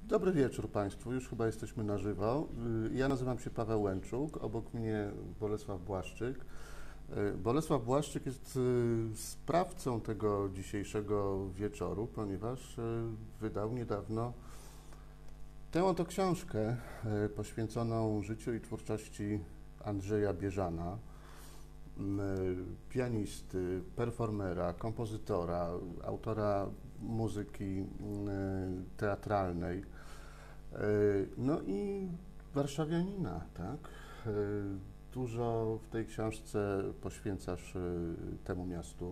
Dobry wieczór Państwu, już chyba jesteśmy na żywo. Ja nazywam się Paweł Łęczuk, obok mnie Bolesław Błaszczyk. Bolesław Błaszczyk jest sprawcą tego dzisiejszego wieczoru, ponieważ wydał niedawno tę oto książkę poświęconą życiu i twórczości Andrzeja Bieżana, pianisty, performera, kompozytora, autora muzyki teatralnej, no i warszawianina, tak? Dużo w tej książce poświęcasz temu miastu.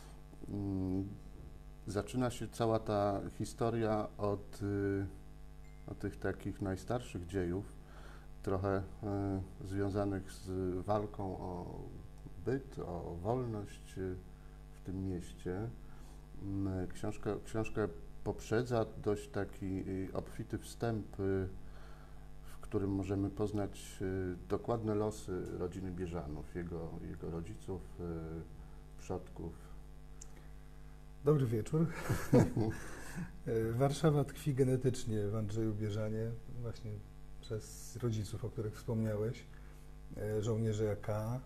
Zaczyna się cała ta historia od tych takich najstarszych dziejów, trochę związanych z walką o byt, o wolność w tym mieście. Książkę poprzedza dość taki obfity wstęp, w którym możemy poznać dokładne losy rodziny Bieżanów, jego rodziców, przodków. Dobry wieczór. Warszawa tkwi genetycznie w Andrzeju Bieżanie, właśnie przez rodziców, o których wspomniałeś, żołnierzy AK.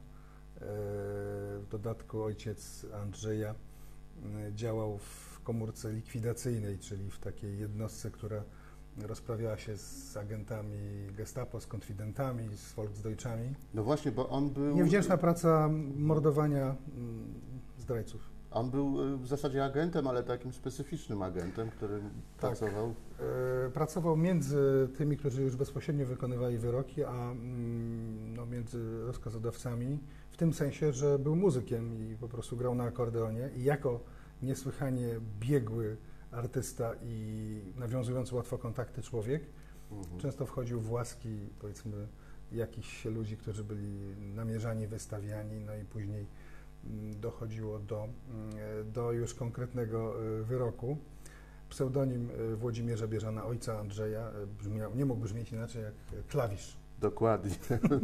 W dodatku ojciec Andrzeja działał w komórce likwidacyjnej, czyli w takiej jednostce, która rozprawiała się z agentami Gestapo, z konfidentami, z Volksdeutschami. No właśnie, bo on był... Niewdzięczna praca mordowania zdrajców. On był w zasadzie agentem, ale takim specyficznym agentem, który pracował... Pracował między tymi, którzy już bezpośrednio wykonywali wyroki, a między rozkazodawcami, w tym sensie, że był muzykiem i po prostu grał na akordeonie i jako niesłychanie biegły artysta i nawiązujący łatwo kontakty człowiek, często wchodził w łaski, powiedzmy, jakichś ludzi, którzy byli namierzani, wystawiani, no i później dochodziło do już konkretnego wyroku. Pseudonim Włodzimierza Bieżana, ojca Andrzeja, nie mógł brzmieć inaczej jak klawisz. Dokładnie.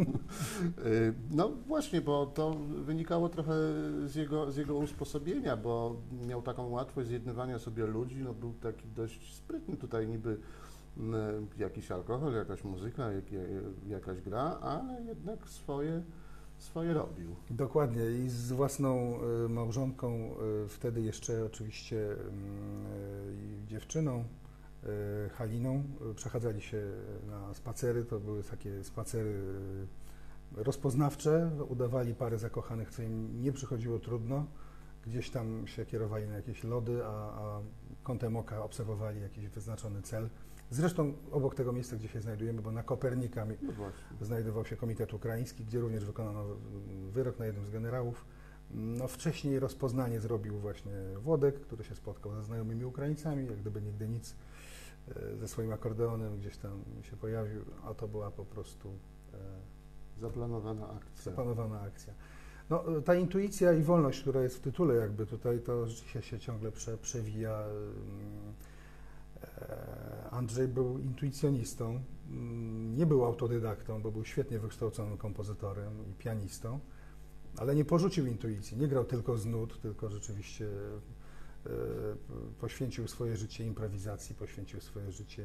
No właśnie, bo to wynikało trochę z jego usposobienia, bo miał taką łatwość zjednywania sobie ludzi, no był taki dość sprytny tutaj niby jakiś alkohol, jakaś muzyka, jakaś gra, ale jednak swoje robił. Dokładnie i z własną małżonką, wtedy jeszcze oczywiście dziewczyną, Haliną, przechadzali się na spacery, to były takie spacery rozpoznawcze, udawali parę zakochanych, co im nie przychodziło trudno, gdzieś tam się kierowali na jakieś lody, a kątem oka obserwowali jakiś wyznaczony cel. Zresztą obok tego miejsca, gdzie się znajdujemy, bo na Kopernika znajdował się Komitet Ukraiński, gdzie również wykonano wyrok na jednym z generałów. No, wcześniej rozpoznanie zrobił właśnie Włodek, który się spotkał ze znajomymi Ukraińcami, jak gdyby nigdy nic, ze swoim akordeonem gdzieś tam się pojawił, a to była po prostu zaplanowana akcja. No, ta intuicja i wolność, która jest w tytule jakby tutaj, to rzeczywiście się ciągle przewija. Andrzej był intuicjonistą, nie był autodydaktą, bo był świetnie wykształconym kompozytorem i pianistą, ale nie porzucił intuicji, nie grał tylko z nut, tylko rzeczywiście poświęcił swoje życie improwizacji, poświęcił swoje życie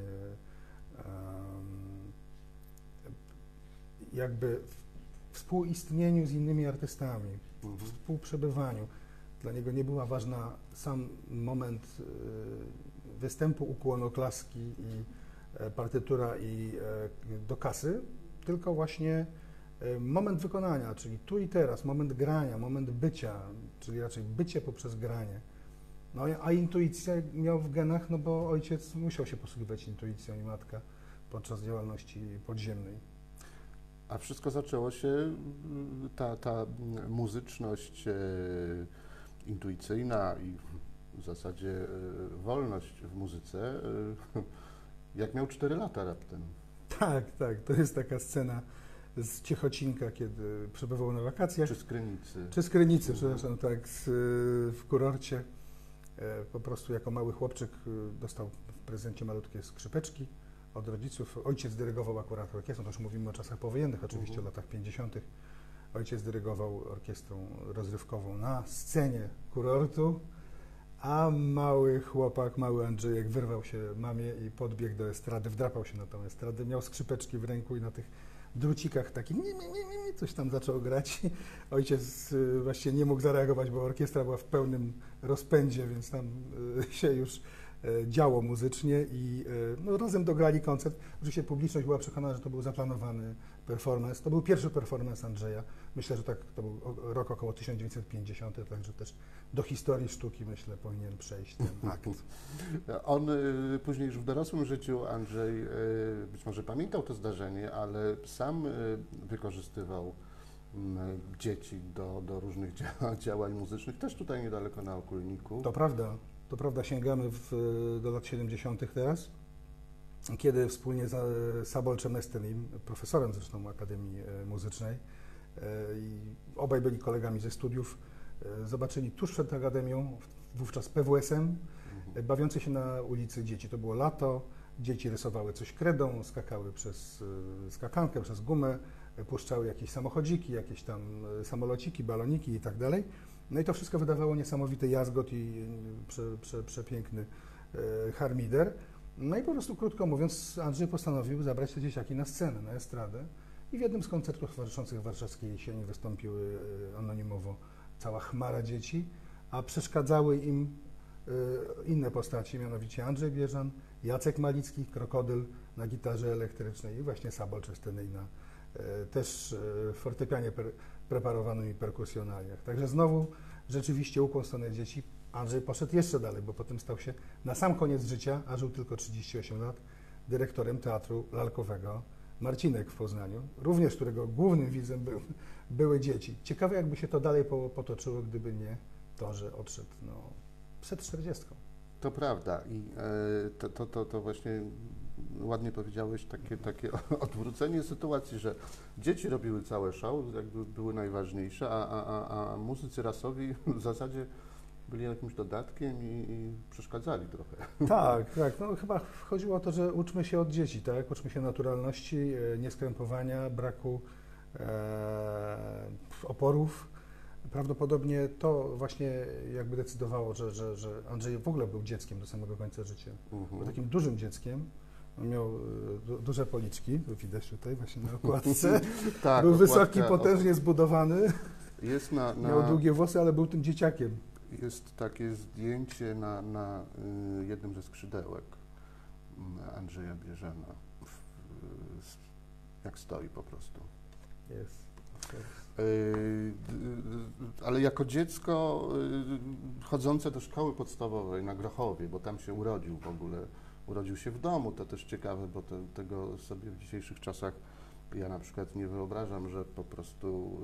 jakby współistnieniu z innymi artystami, współprzebywaniu. Dla niego nie była ważna sam moment występu, ukłon, oklaski i partytura i do kasy, tylko właśnie moment wykonania, czyli tu i teraz, moment grania, moment bycia, czyli raczej bycie poprzez granie. No a intuicję miał w genach, no bo ojciec musiał się posługiwać intuicją i matka podczas działalności podziemnej. A wszystko zaczęło się, ta muzyczność intuicyjna i w zasadzie wolność w muzyce, jak miał 4 lata raptem. Tak, to jest taka scena z Ciechocinka, kiedy przebywał na wakacjach. Czy z Krynicy, przepraszam, tak, w kurorcie. Po prostu jako mały chłopczyk dostał w prezencie malutkie skrzypeczki od rodziców. Ojciec dyrygował akurat orkiestrą, to już mówimy o czasach powojennych, oczywiście o latach 50. Ojciec dyrygował orkiestrą rozrywkową na scenie kurortu, a mały chłopak, mały Andrzejek wyrwał się mamie i podbiegł do estrady, wdrapał się na tą estradę, miał skrzypeczki w ręku i na tych drucikach takich coś tam zaczął grać. Ojciec właściwie nie mógł zareagować, bo orkiestra była w pełnym rozpędzie, więc tam się już działo muzycznie i no, razem dograli koncert. Oczywiście publiczność była przekonana, że to był zaplanowany performance. To był pierwszy performance Andrzeja. Myślę, że tak, to był rok około 1950, także też do historii sztuki, myślę, powinien przejść ten akt. On później już w dorosłym życiu, Andrzej, być może pamiętał to zdarzenie, ale sam wykorzystywał dzieci do różnych działań muzycznych, też tutaj niedaleko na Okulniku. To prawda, sięgamy do lat 70. teraz, kiedy wspólnie z Sabolczem Estelim, profesorem zresztą Akademii Muzycznej, i obaj byli kolegami ze studiów, zobaczyli tuż przed Akademią, wówczas PWSM, bawiące się na ulicy dzieci. To było lato, dzieci rysowały coś kredą, skakały przez skakankę, przez gumę, puszczały jakieś samochodziki, jakieś tam samolociki, baloniki i tak dalej. No i to wszystko wydawało niesamowity jazgot i przepiękny harmider. No i po prostu, krótko mówiąc, Andrzej postanowił zabrać te dzieciaki na scenę, na estradę i w jednym z koncertów towarzyszących warszawskiej jesieni wystąpiły anonimowo cała chmara dzieci, a przeszkadzały im inne postaci, mianowicie Andrzej Bieżan, Jacek Malicki, Krokodyl na gitarze elektrycznej i właśnie Sabolcz Estenej na też fortepianie preparowanym i perkusjonaliach. Także znowu rzeczywiście ukłon w stronę dzieci. Andrzej poszedł jeszcze dalej, bo potem stał się na sam koniec życia, a żył tylko 38 lat, dyrektorem Teatru Lalkowego Marcinek w Poznaniu, również którego głównym widzem były dzieci. Ciekawe, jakby się to dalej potoczyło, gdyby nie to, że odszedł przed 40. To prawda i to właśnie ładnie powiedziałeś, takie odwrócenie sytuacji, że dzieci robiły całe show, jakby były najważniejsze, a muzycy rasowi w zasadzie byli jakimś dodatkiem i przeszkadzali trochę. Tak. No chyba chodziło o to, że uczmy się od dzieci, tak? Uczmy się naturalności, nieskrępowania, braku oporów. Prawdopodobnie to właśnie jakby decydowało, że Andrzej w ogóle był dzieckiem do samego końca życia. Był takim dużym dzieckiem. On miał duże policzki, to widać tutaj właśnie na okładce. Tak, był wysoki, potężnie zbudowany. Miał długie włosy, ale był tym dzieciakiem. Jest takie zdjęcie na jednym ze skrzydełek Andrzeja Bieżana, jak stoi po prostu. Jest. Ale jako dziecko chodzące do szkoły podstawowej na Grochowie, bo tam się urodził w ogóle, urodził się w domu, to też ciekawe, bo tego sobie w dzisiejszych czasach ja na przykład nie wyobrażam, że po prostu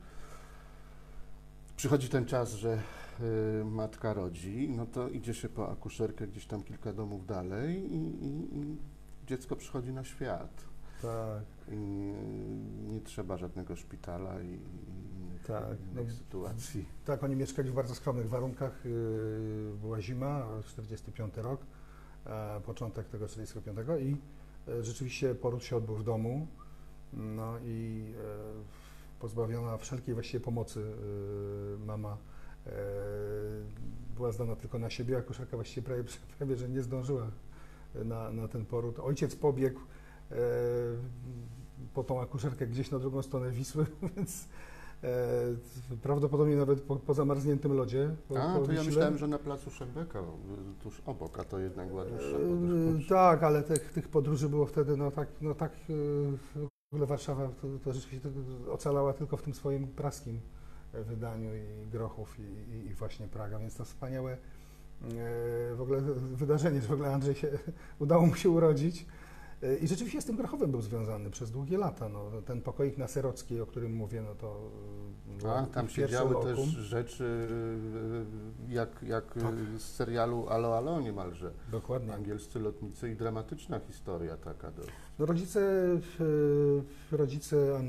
przychodzi ten czas, że matka rodzi, no to idzie się po akuszerkę gdzieś tam kilka domów dalej i dziecko przychodzi na świat. Tak. I nie trzeba żadnego szpitala i innych sytuacji. Tak, oni mieszkali w bardzo skromnych warunkach. Była zima, 45 rok, początek tego 45 i rzeczywiście poród się odbył w domu. No i pozbawiona wszelkiej właściwie pomocy mama była zdana tylko na siebie, akuszerka właściwie prawie że nie zdążyła na ten poród. Ojciec pobiegł po tą akuszerkę gdzieś na drugą stronę Wisły, więc prawdopodobnie nawet po zamarzniętym lodzie. To ja myślałem, że na placu Szembeka, tuż obok, a to jednak była dłuższa podróż. Tak, ale tych podróży było wtedy, w ogóle Warszawa to rzeczywiście ocalała tylko w tym swoim praskim wydaniu i Grochów i właśnie Praga, więc to wspaniałe w ogóle wydarzenie, że w ogóle Andrzej udało mu się urodzić. I rzeczywiście z tym Grochowem był związany przez długie lata. Ten pokoik na Serockiej, o którym mówię, to tam się działy też rzeczy jak tak. Z serialu Alo Alo niemalże. Dokładnie. Angielscy lotnicy i dramatyczna historia taka. Rodzice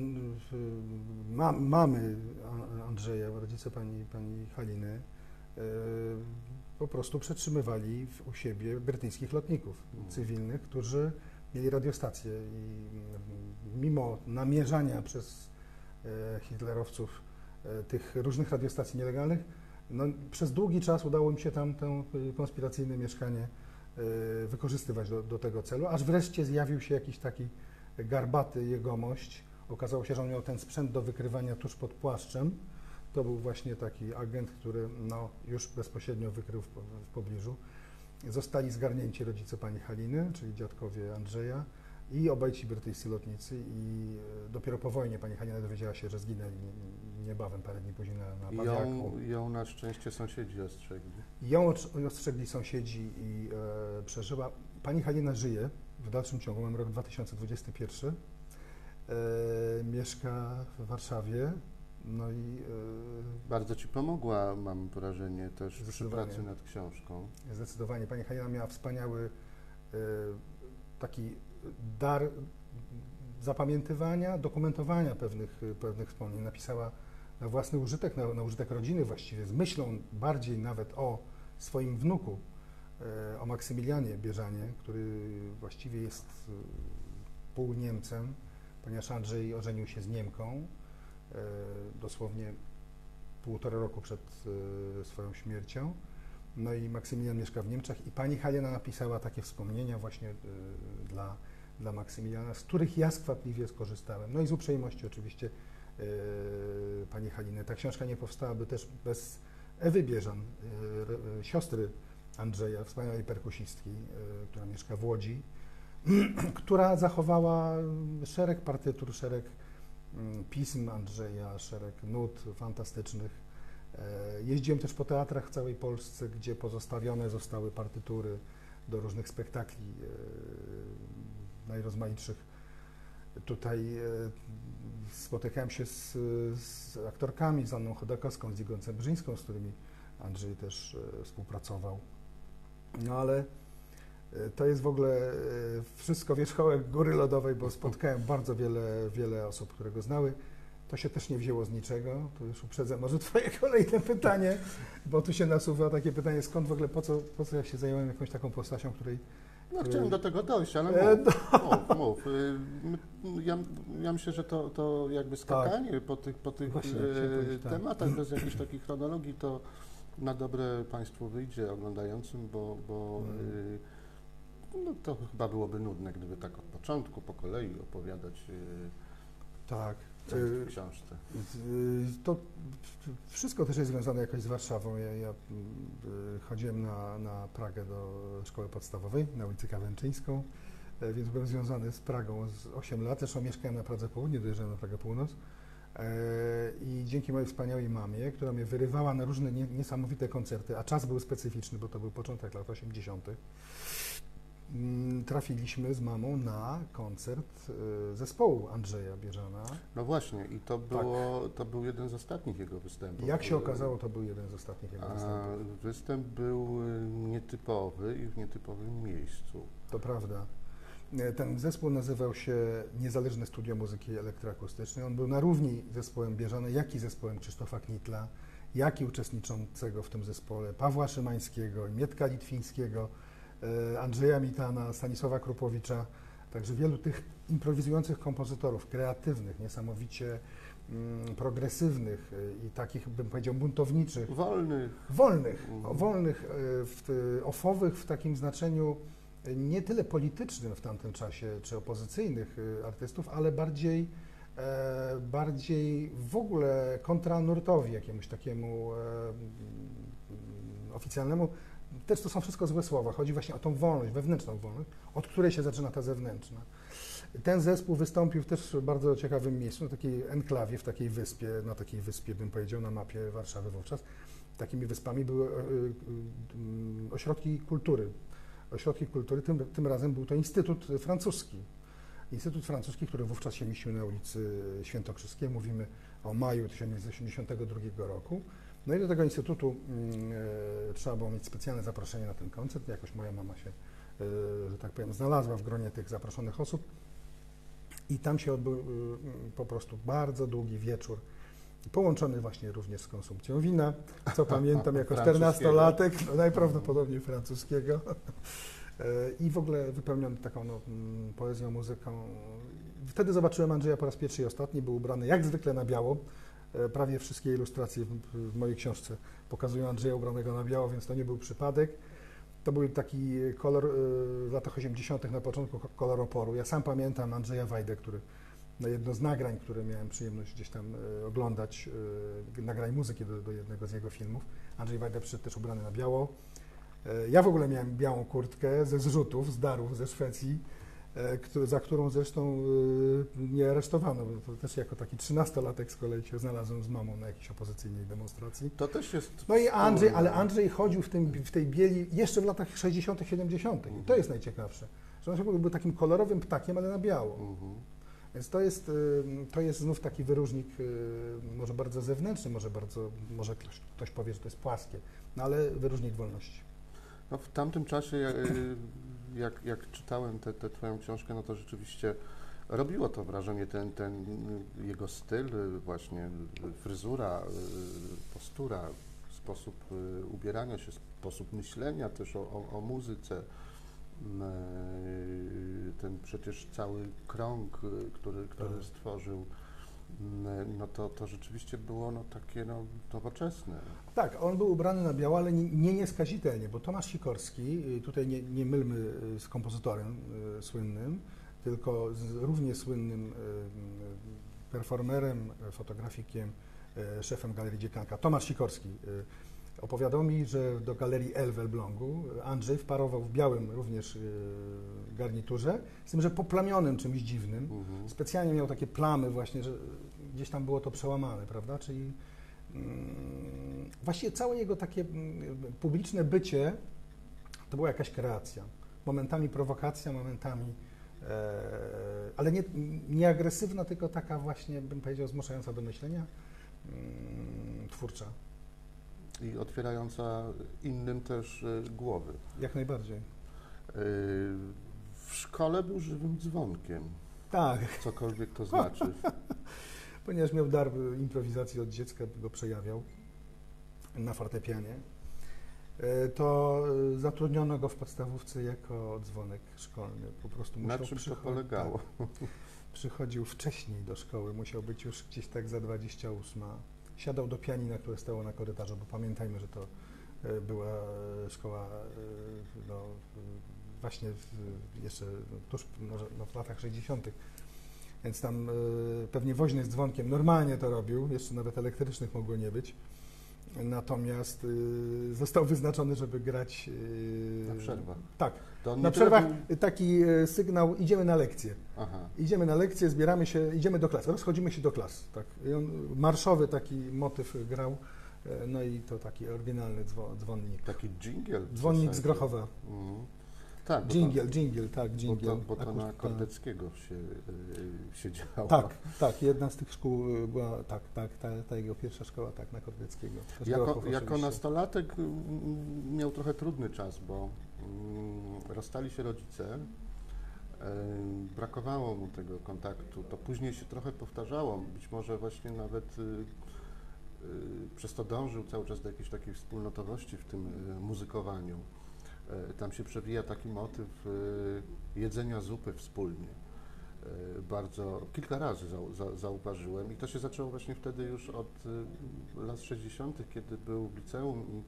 mamy Andrzeja, rodzice pani Haliny, po prostu przetrzymywali u siebie brytyjskich lotników cywilnych, którzy mieli radiostację i mimo namierzania przez hitlerowców tych różnych radiostacji nielegalnych, No, przez długi czas udało mi się tam to konspiracyjne mieszkanie wykorzystywać do tego celu, aż wreszcie zjawił się jakiś taki garbaty jegomość. Okazało się, że on miał ten sprzęt do wykrywania tuż pod płaszczem. To był właśnie taki agent, który no, już bezpośrednio wykrył w pobliżu. Zostali zgarnięci rodzice pani Haliny, czyli dziadkowie Andrzeja i obaj ci brytyjscy lotnicy i dopiero po wojnie pani Halina dowiedziała się, że zginęli niebawem, parę dni później na Pawiaku. Ją na szczęście sąsiedzi ostrzegli. Ją ostrzegli sąsiedzi i przeżyła. Pani Halina żyje w dalszym ciągu, mamy rok 2021, mieszka w Warszawie. No i bardzo Ci pomogła, mam wrażenie, też przy pracy nad książką. Zdecydowanie. Pani Halina miała wspaniały taki dar zapamiętywania, dokumentowania pewnych wspomnień. Napisała na własny użytek, na użytek rodziny właściwie, z myślą bardziej nawet o swoim wnuku, o Maksymilianie Bieżanie, który właściwie jest pół Niemcem, ponieważ Andrzej ożenił się z Niemką dosłownie 1,5 roku przed swoją śmiercią. No i Maksymilian mieszka w Niemczech i pani Halina napisała takie wspomnienia właśnie dla Maksymiliana, z których ja skwapliwie skorzystałem. No i z uprzejmości oczywiście pani Haliny. Ta książka nie powstałaby też bez Ewy Bieżan, siostry Andrzeja, wspaniałej perkusistki, która mieszka w Łodzi, która zachowała szereg partytur, szereg pism Andrzeja, szereg nut fantastycznych. Jeździłem też po teatrach w całej Polsce, gdzie pozostawione zostały partytury do różnych spektakli najrozmaitszych. Tutaj spotykałem się z aktorkami, z Anną Chodakowską, z Igą Cebrzyńską, z którymi Andrzej też współpracował. No ale to jest w ogóle wszystko wierzchołek góry lodowej, bo spotkałem bardzo wiele osób, które go znały. To się też nie wzięło z niczego. Tu już uprzedzę może Twoje kolejne pytanie, bo tu się nasuwa takie pytanie, skąd w ogóle, po co ja się zająłem jakąś taką postacią, której... No chciałem do tego dojść, ale mów. Ja myślę, że to jakby skakanie tak. po tych tematach bez jakiejś takiej chronologii, to na dobre Państwu wyjdzie oglądającym, bo no to chyba byłoby nudne, gdyby tak od początku, po kolei opowiadać tak. w książce. To wszystko też jest związane jakoś z Warszawą. Ja chodziłem na Pragę do szkoły podstawowej, na ulicę Kawęczyńską, więc byłem związany z Pragą z 8 lat. Zresztą mieszkałem na Pradze Południe, dojeżdżałem na Pragę Północ. I dzięki mojej wspaniałej mamie, która mnie wyrywała na różne niesamowite koncerty, a czas był specyficzny, bo to był początek lat 80., trafiliśmy z mamą na koncert zespołu Andrzeja Bieżana. No właśnie, i to był jeden z ostatnich jego występów. Jak się okazało, to był jeden z ostatnich jego występów. Występ był nietypowy i w nietypowym miejscu. To prawda. Ten zespół nazywał się Niezależne Studio Muzyki Elektroakustycznej. On był na równi z zespołem Bieżana, jak i zespołem Krzysztofa Knitla, jak i uczestniczącego w tym zespole Pawła Szymańskiego, Mietka Litwińskiego, Andrzeja Mitana, Stanisława Krupowicza, także wielu tych improwizujących kompozytorów, kreatywnych, niesamowicie progresywnych i takich, bym powiedział, buntowniczych. Wolnych, ofowych w takim znaczeniu nie tyle politycznym w tamtym czasie, czy opozycyjnych artystów, ale bardziej w ogóle kontranurtowi, jakiemuś takiemu oficjalnemu. Też to są wszystko złe słowa. Chodzi właśnie o tą wolność, wewnętrzną wolność, od której się zaczyna ta zewnętrzna. Ten zespół wystąpił też w bardzo ciekawym miejscu, na takiej enklawie, na takiej wyspie, bym powiedział, na mapie Warszawy wówczas. Takimi wyspami były ośrodki kultury. Tym razem był to Instytut Francuski. Instytut Francuski, który wówczas się mieścił na ulicy Świętokrzyskiej. Mówimy o maju 1982 roku. No i do tego instytutu trzeba było mieć specjalne zaproszenie na ten koncert. Jakoś moja mama się, że tak powiem, znalazła w gronie tych zaproszonych osób. I tam się odbył po prostu bardzo długi wieczór, połączony właśnie również z konsumpcją wina, co pamiętam jako 14-latek, no najprawdopodobniej francuskiego. I w ogóle wypełniony taką poezją, muzyką. Wtedy zobaczyłem Andrzeja po raz pierwszy i ostatni, był ubrany jak zwykle na biało, Prawie wszystkie ilustracje w mojej książce pokazują Andrzeja ubranego na biało, więc to nie był przypadek. To był taki kolor w latach 80. na początku kolor oporu. Ja sam pamiętam Andrzeja Wajdę, który na jedno z nagrań, które miałem przyjemność gdzieś tam oglądać, nagrań muzyki do jednego z jego filmów. Andrzej Wajda przyszedł też ubrany na biało. Ja w ogóle miałem białą kurtkę ze zrzutów, z Darów ze Szwecji, za którą zresztą mnie aresztowano. To też jako taki 13-latek z kolei się znalazłem z mamą na jakiejś opozycyjnej demonstracji. To też jest... No i Andrzej, ale Andrzej chodził w tej bieli jeszcze w latach 60., 70. I to jest najciekawsze, że on był takim kolorowym ptakiem, ale na biało. Więc to jest znów taki wyróżnik, może bardzo zewnętrzny, może ktoś powie, że to jest płaskie, no ale wyróżnik wolności. No, w tamtym czasie, jak czytałem tę twoją książkę, no to rzeczywiście robiło to wrażenie, ten jego styl, właśnie fryzura, postura, sposób ubierania się, sposób myślenia też o muzyce. Ten przecież cały krąg, który stworzył, no to rzeczywiście było takie nowoczesne. Tak, on był ubrany na biało, ale nie nieskazitelnie, bo Tomasz Sikorski, tutaj nie mylmy z kompozytorem słynnym, tylko z równie słynnym performerem, fotografikiem, szefem Galerii Dziekanka. Tomasz Sikorski opowiadał mi, że do Galerii L w Elblągu Andrzej wparował w białym również garniturze, z tym, że poplamionym czymś dziwnym. Specjalnie miał takie plamy właśnie, że gdzieś tam było to przełamane, prawda? Czyli właściwie całe jego takie publiczne bycie to była jakaś kreacja. Momentami prowokacja, momentami, ale nie agresywna, tylko taka właśnie, bym powiedział, zmuszająca do myślenia, twórcza. I otwierająca innym też głowy. Jak najbardziej. W szkole był żywym dzwonkiem. Tak. Cokolwiek to znaczy. Ponieważ miał dar improwizacji od dziecka, go przejawiał na fortepianie, to zatrudniono go w podstawówce jako dzwonek szkolny. Po prostu musiał na czym to polegało? Tak, przychodził wcześniej do szkoły, musiał być już gdzieś tak za 28. Siadał do pianina, które stało na korytarzu, bo pamiętajmy, że to była szkoła właśnie jeszcze tuż w latach 60., więc tam pewnie woźny z dzwonkiem normalnie to robił, jeszcze nawet elektrycznych mogło nie być, natomiast został wyznaczony, żeby grać... na przerwach? Tak, na przerwach taki sygnał, idziemy na lekcję. Aha. Idziemy na lekcję, zbieramy się, idziemy do klas, rozchodzimy się do klas. Tak. I on marszowy taki motyw grał, no i to taki oryginalny dzwonnik. Taki dżingiel? Dzwonnik z Grochowa. Tak, dżingiel. Bo to na Kordeckiego się działo. Tak, jedna z tych szkół była, ta jego pierwsza szkoła, tak, na Kordeckiego. Jako nastolatek miał trochę trudny czas, bo rozstali się rodzice, brakowało mu tego kontaktu, to później się trochę powtarzało, być może właśnie nawet przez to dążył cały czas do jakiejś takiej wspólnotowości w tym muzykowaniu. Tam się przewija taki motyw jedzenia zupy wspólnie. Kilka razy zauważyłem i to się zaczęło właśnie wtedy już od lat 60., kiedy był w liceum i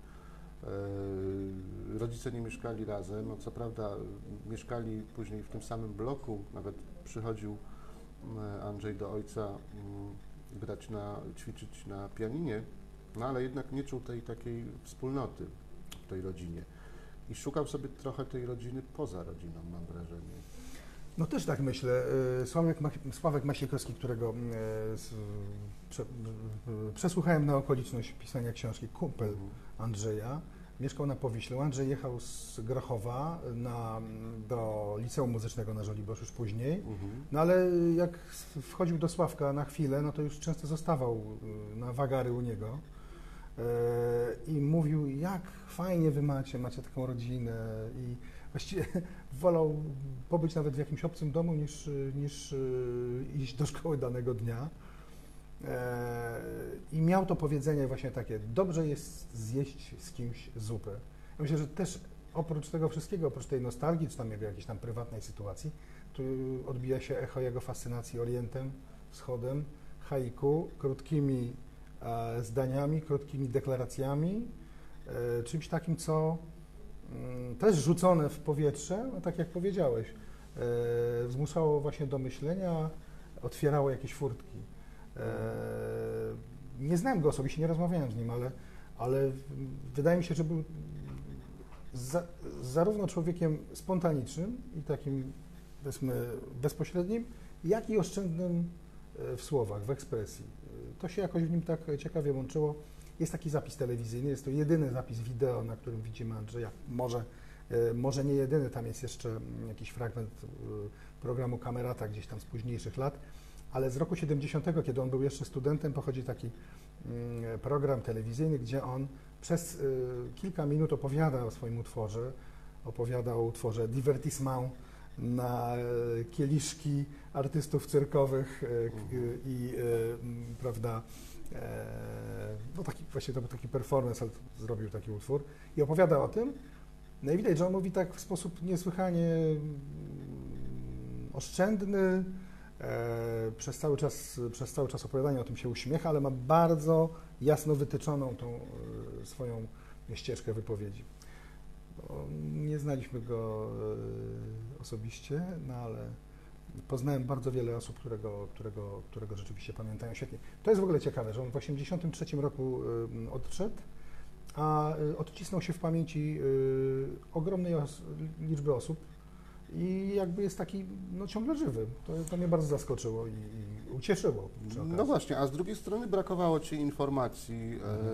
rodzice nie mieszkali razem. No, co prawda mieszkali później w tym samym bloku, nawet przychodził Andrzej do ojca ćwiczyć na pianinie, no ale jednak nie czuł tej takiej wspólnoty w tej rodzinie. I szukał sobie trochę tej rodziny poza rodziną, mam wrażenie. No też tak myślę. Sławek Maciejkowski, którego przesłuchałem na okoliczność pisania książki, kumpel Andrzeja, mieszkał na Powiślu. Andrzej jechał z Grochowa do Liceum Muzycznego na Żoliborz już później, no ale jak wchodził do Sławka na chwilę, no to już często zostawał na wagary u niego. I mówił, jak fajnie wy macie taką rodzinę i właściwie wolał pobyć nawet w jakimś obcym domu niż iść do szkoły danego dnia. I miał to powiedzenie właśnie takie, dobrze jest zjeść z kimś zupę. Ja myślę, że też oprócz tego wszystkiego, oprócz tej nostalgii, czy tam jakiejś tam prywatnej sytuacji, tu odbija się echo jego fascynacji Orientem, Wschodem, haiku, krótkimi zdaniami, krótkimi deklaracjami, czymś takim, co też rzucone w powietrze, no tak jak powiedziałeś, zmuszało właśnie do myślenia, otwierało jakieś furtki. Nie znałem go osobiście, nie rozmawiałem z nim, ale wydaje mi się, że był zarówno człowiekiem spontanicznym i takim, powiedzmy, bezpośrednim, jak i oszczędnym w słowach, w ekspresji. To się jakoś w nim tak ciekawie łączyło. Jest taki zapis telewizyjny, jest to jedyny zapis wideo, na którym widzimy Andrzeja. Może nie jedyny, tam jest jeszcze jakiś fragment programu Kamerata gdzieś tam z późniejszych lat, ale z roku 70, kiedy on był jeszcze studentem, pochodzi taki program telewizyjny, gdzie on przez kilka minut opowiada o swoim utworze, opowiada o utworze Divertissement na kieliszki artystów cyrkowych i prawda, no taki, właśnie to był taki performance, ale zrobił taki utwór i opowiada o tym. No i widać, że on mówi tak w sposób niesłychanie oszczędny, przez cały czas opowiadania o tym się uśmiecha, ale ma bardzo jasno wytyczoną tą swoją ścieżkę wypowiedzi. Nie znaliśmy go osobiście, no ale poznałem bardzo wiele osób, którego rzeczywiście pamiętają świetnie. To jest w ogóle ciekawe, że on w 1983 roku odszedł, a odcisnął się w pamięci ogromnej liczby osób i jakby jest taki no, ciągle żywy. To mnie bardzo zaskoczyło i ucieszyło. No właśnie, a z drugiej strony brakowało Ci informacji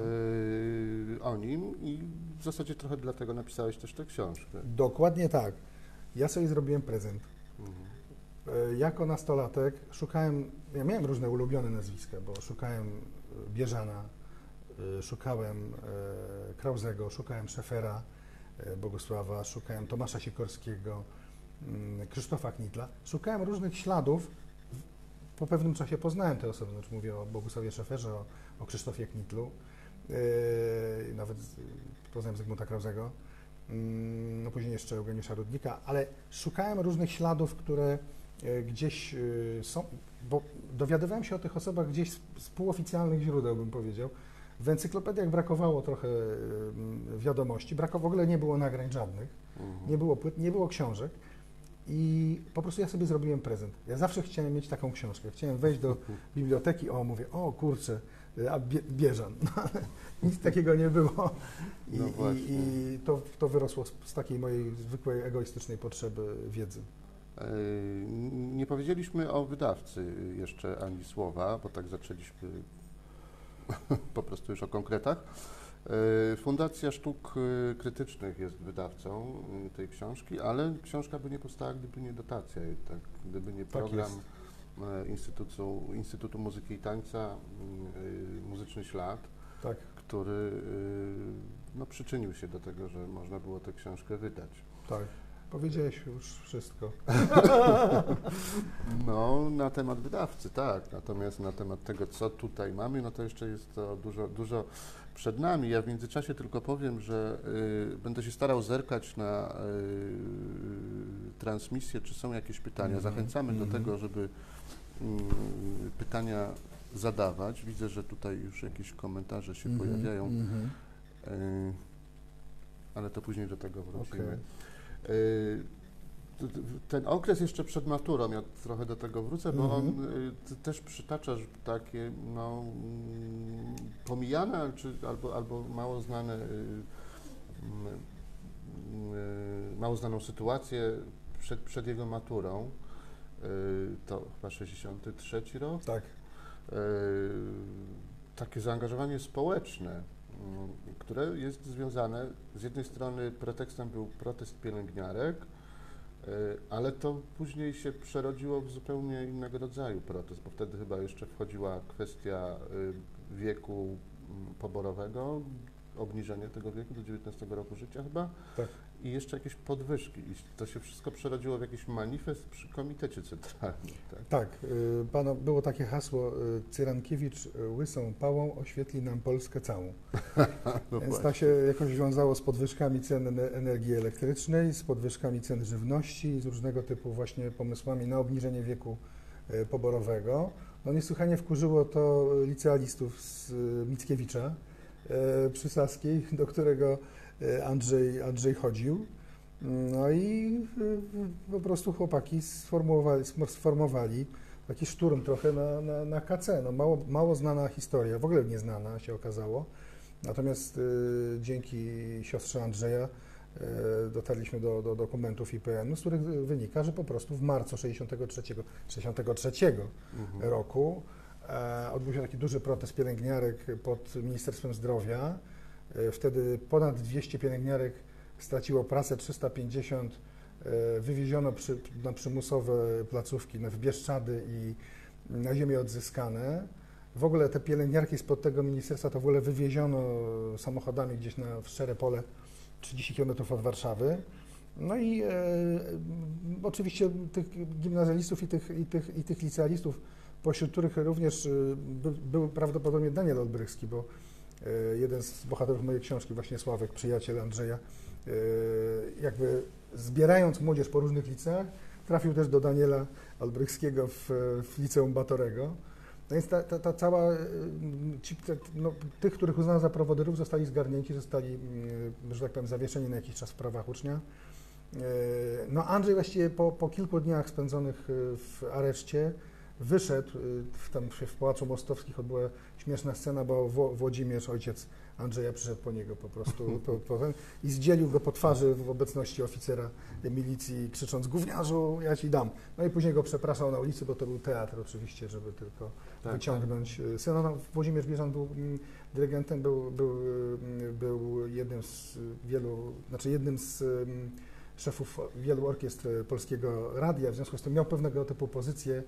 o nim i w zasadzie trochę dlatego napisałeś też tę książkę. Dokładnie tak. Ja sobie zrobiłem prezent. Jako nastolatek ja miałem różne ulubione nazwiska, bo szukałem Bieżana, szukałem Krauzego, szukałem Szefera, Bogusława, szukałem Tomasza Sikorskiego, Krzysztofa Knitla. Szukałem różnych śladów. Po pewnym czasie poznałem te osoby, znaczy mówię o Bogusławie Szeferze, o Krzysztofie Knitlu, nawet poznałem Zygmunta Krauzego, no później jeszcze Eugeniusza Rudnika, ale szukałem różnych śladów, które gdzieś są, bo dowiadywałem się o tych osobach gdzieś z półoficjalnych źródeł, bym powiedział. W encyklopediach brakowało trochę wiadomości, w ogóle nie było nagrań żadnych, nie było płyt, nie było książek i po prostu ja sobie zrobiłem prezent. Ja zawsze chciałem mieć taką książkę. Chciałem wejść do biblioteki, mówię, o kurczę, a Bieżan. No, ale nic takiego nie było i to wyrosło z takiej mojej zwykłej, egoistycznej potrzeby wiedzy. Nie powiedzieliśmy o wydawcy jeszcze ani słowa, bo tak zaczęliśmy po prostu już o konkretach. Fundacja Sztuk Krytycznych jest wydawcą tej książki, ale książka by nie powstała, gdyby nie dotacja, tak, gdyby nie program Instytutu Muzyki i Tańca, Muzyczny Ślad, tak, który no, przyczynił się do tego, że można było tę książkę wydać. Tak. Powiedziałeś już wszystko. No, na temat wydawcy, tak. Natomiast na temat tego, co tutaj mamy, no to jeszcze jest to dużo przed nami. Ja w międzyczasie tylko powiem, że będę się starał zerkać na transmisję, czy są jakieś pytania. Zachęcamy do tego, żeby pytania zadawać. Widzę, że tutaj już jakieś komentarze się pojawiają, ale to później do tego wrócimy. Okay. Ten okres jeszcze przed maturą, ja trochę do tego wrócę, bo on też przytacza takie no, pomijane albo mało znaną sytuację przed jego maturą. To chyba 63 rok. Tak. Takie zaangażowanie społeczne, które jest związane, z jednej strony pretekstem był protest pielęgniarek, ale to później się przerodziło w zupełnie innego rodzaju protest, bo wtedy chyba jeszcze wchodziła kwestia wieku poborowego, obniżenie tego wieku do 19 roku życia chyba, tak, i jeszcze jakieś podwyżki. I to się wszystko przerodziło w jakiś manifest przy Komitecie Centralnym. Tak, było takie hasło, Cyrankiewicz łysą pałą oświetli nam Polskę całą. No więc to się jakoś wiązało z podwyżkami cen energii elektrycznej, z podwyżkami cen żywności, z różnego typu właśnie pomysłami na obniżenie wieku poborowego. No niesłychanie wkurzyło to licealistów z Mickiewicza przy Saskiej, do którego Andrzej chodził. No i po prostu chłopaki sformowali taki szturm trochę na KC. No mało znana historia, w ogóle nieznana się okazało. Natomiast dzięki siostrze Andrzeja dotarliśmy do dokumentów IPN-u, z których wynika, że po prostu w marcu 1963 roku odbył się taki duży protest pielęgniarek pod Ministerstwem Zdrowia. Wtedy ponad 200 pielęgniarek straciło pracę, 350 wywieziono na przymusowe placówki w Bieszczady i na ziemię odzyskane. W ogóle te pielęgniarki spod tego ministerstwa to w ogóle wywieziono samochodami gdzieś w szczere pole 30 km od Warszawy. No i oczywiście tych gimnazjalistów i tych licealistów, pośród których również był prawdopodobnie Daniel Olbrychski, bo jeden z bohaterów mojej książki, właśnie Sławek, przyjaciel Andrzeja, jakby zbierając młodzież po różnych liceach, trafił też do Daniela Olbrychskiego w liceum Batorego. No więc ta cała, tych, których uznano za prowodyrów, zostali zgarnięci, zostali, że tak powiem, zawieszeni na jakiś czas w prawach ucznia. No Andrzej właściwie po kilku dniach spędzonych w areszcie wyszedł, tam się w Pałacu Mostowskich odbyła śmieszna scena, bo Włodzimierz, ojciec Andrzeja, przyszedł po niego po prostu i zdzielił go po twarzy w obecności oficera milicji, krzycząc: gówniarzu, ja ci dam. No i później go przepraszał na ulicy, bo to był teatr oczywiście, żeby tylko wyciągnąć syna. No, Włodzimierz Bieżan był dyrygentem, był jednym z wielu, jednym z szefów wielu orkiestr Polskiego Radia, w związku z tym miał pewnego typu pozycję.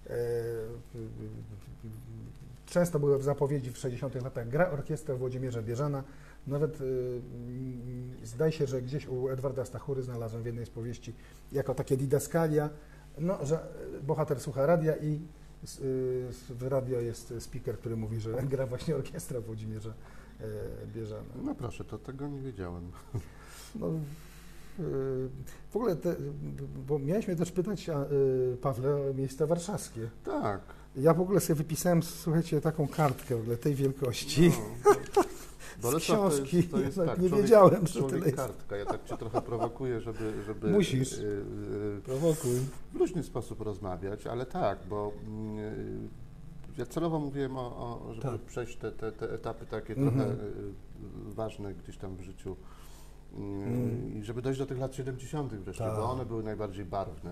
Często były w zapowiedzi w 60 latach gra orkiestra Włodzimierza Bieżana. Nawet zdaje się, że gdzieś u Edwarda Stachury znalazłem w jednej z powieści jako takie didaskalia, no, że bohater słucha radia i w radio jest speaker, który mówi, że gra właśnie orkiestra Włodzimierza Bieżana. No proszę, to tego nie wiedziałem. No, w ogóle, bo mieliśmy też pytać, Pawle, o miejsca warszawskie. Tak. Ja w ogóle sobie wypisałem, słuchajcie, taką kartkę w ogóle tej wielkości. No, z książki. To jest tak, nie wiedziałem, że człowiek tyle jest. kartka. Ja tak cię trochę prowokuję, żeby Musisz. Prowokuj. w luźny sposób rozmawiać, ale tak, bo ja celowo mówiłem żeby przejść te etapy takie trochę ważne gdzieś tam w życiu i żeby dojść do tych lat 70. wreszcie, bo one były najbardziej barwne.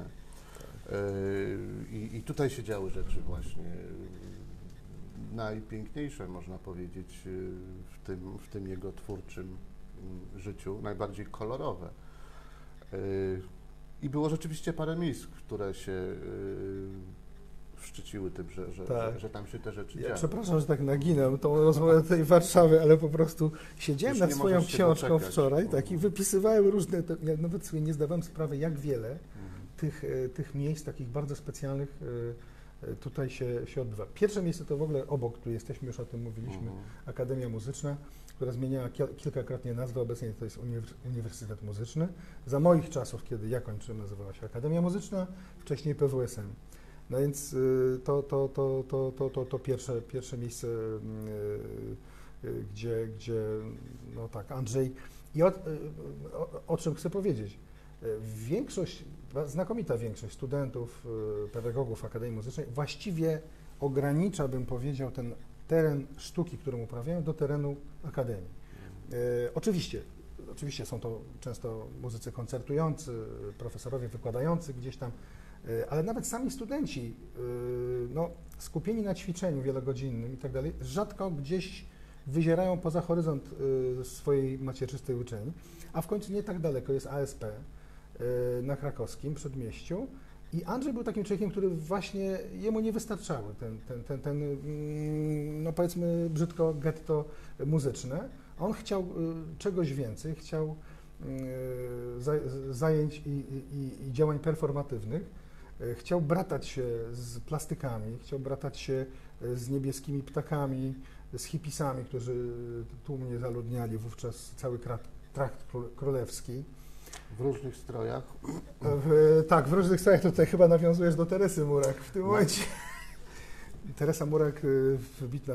I tutaj się działy rzeczy właśnie najpiękniejsze, można powiedzieć, w tym jego twórczym życiu, najbardziej kolorowe. I było rzeczywiście parę miejsc, które się szczyciły tym, że tam się te rzeczy działy. Przepraszam, że tak naginam tą rozmowę tej Warszawy, ale po prostu siedziałem nad swoją książką wczoraj i wypisywałem różne, ja nawet sobie nie zdawałem sprawy, jak wiele tych miejsc takich bardzo specjalnych tutaj się odbywa. Pierwsze miejsce to w ogóle obok, tu jesteśmy, już o tym mówiliśmy, Akademia Muzyczna, która zmieniała kilkakrotnie nazwę, obecnie to jest Uniwersytet Muzyczny. Za moich czasów, kiedy ja kończyłem, nazywała się Akademia Muzyczna, wcześniej PWSM. No więc to pierwsze miejsce, gdzie no tak, Andrzej. I o czym chcę powiedzieć? Znakomita większość studentów, pedagogów Akademii Muzycznej właściwie ogranicza, bym powiedział, ten teren sztuki, którą uprawiają, do terenu Akademii. Oczywiście są to często muzycy koncertujący, profesorowie wykładający gdzieś tam, ale nawet sami studenci, no, skupieni na ćwiczeniu wielogodzinnym i tak dalej, rzadko gdzieś wyzierają poza horyzont swojej macierzystej uczelni, a w końcu nie tak daleko jest ASP na Krakowskim Przedmieściu i Andrzej był takim człowiekiem, który właśnie, jemu nie wystarczały ten no powiedzmy brzydko, getto muzyczne. On chciał czegoś więcej, chciał zajęć i działań performatywnych. Chciał bratać się z plastykami, chciał bratać się z niebieskimi ptakami, z hipisami, którzy tłumnie zaludniali wówczas cały trakt królewski. W różnych strojach? Tak, w różnych strojach. Tutaj chyba nawiązujesz do Teresy Murak w tym momencie. Teresa Murek, wybitna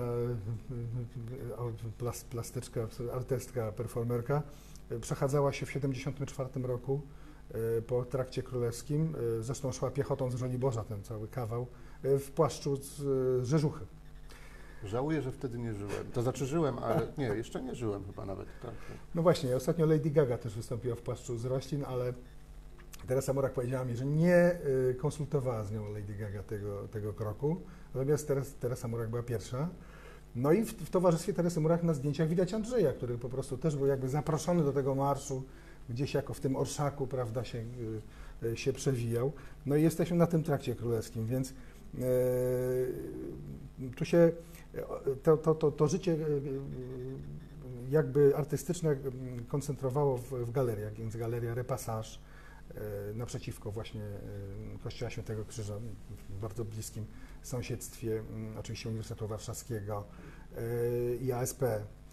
plastyczka, artystka, performerka, przechadzała się w 1974 roku po Trakcie Królewskim, zresztą szła piechotą z Żoliborza, ten cały kawał, w płaszczu z rzeżuchy. Żałuję, że wtedy nie żyłem. To znaczy żyłem, ale nie, jeszcze nie żyłem chyba nawet. Tak. No właśnie, ostatnio Lady Gaga też wystąpiła w płaszczu z roślin, ale Teresa Murak powiedziała mi, że nie konsultowała z nią Lady Gaga tego kroku, natomiast Teresa Murak była pierwsza. No i w towarzystwie Teresy Murak na zdjęciach widać Andrzeja, który po prostu też był jakby zaproszony do tego marszu, gdzieś jako w tym orszaku, prawda, się przewijał. No i jesteśmy na tym Trakcie Królewskim, więc tu się to życie jakby artystyczne koncentrowało w galeriach, więc Galeria Repassage naprzeciwko właśnie Kościoła Świętego Krzyża, w bardzo bliskim sąsiedztwie oczywiście Uniwersytetu Warszawskiego i ASP.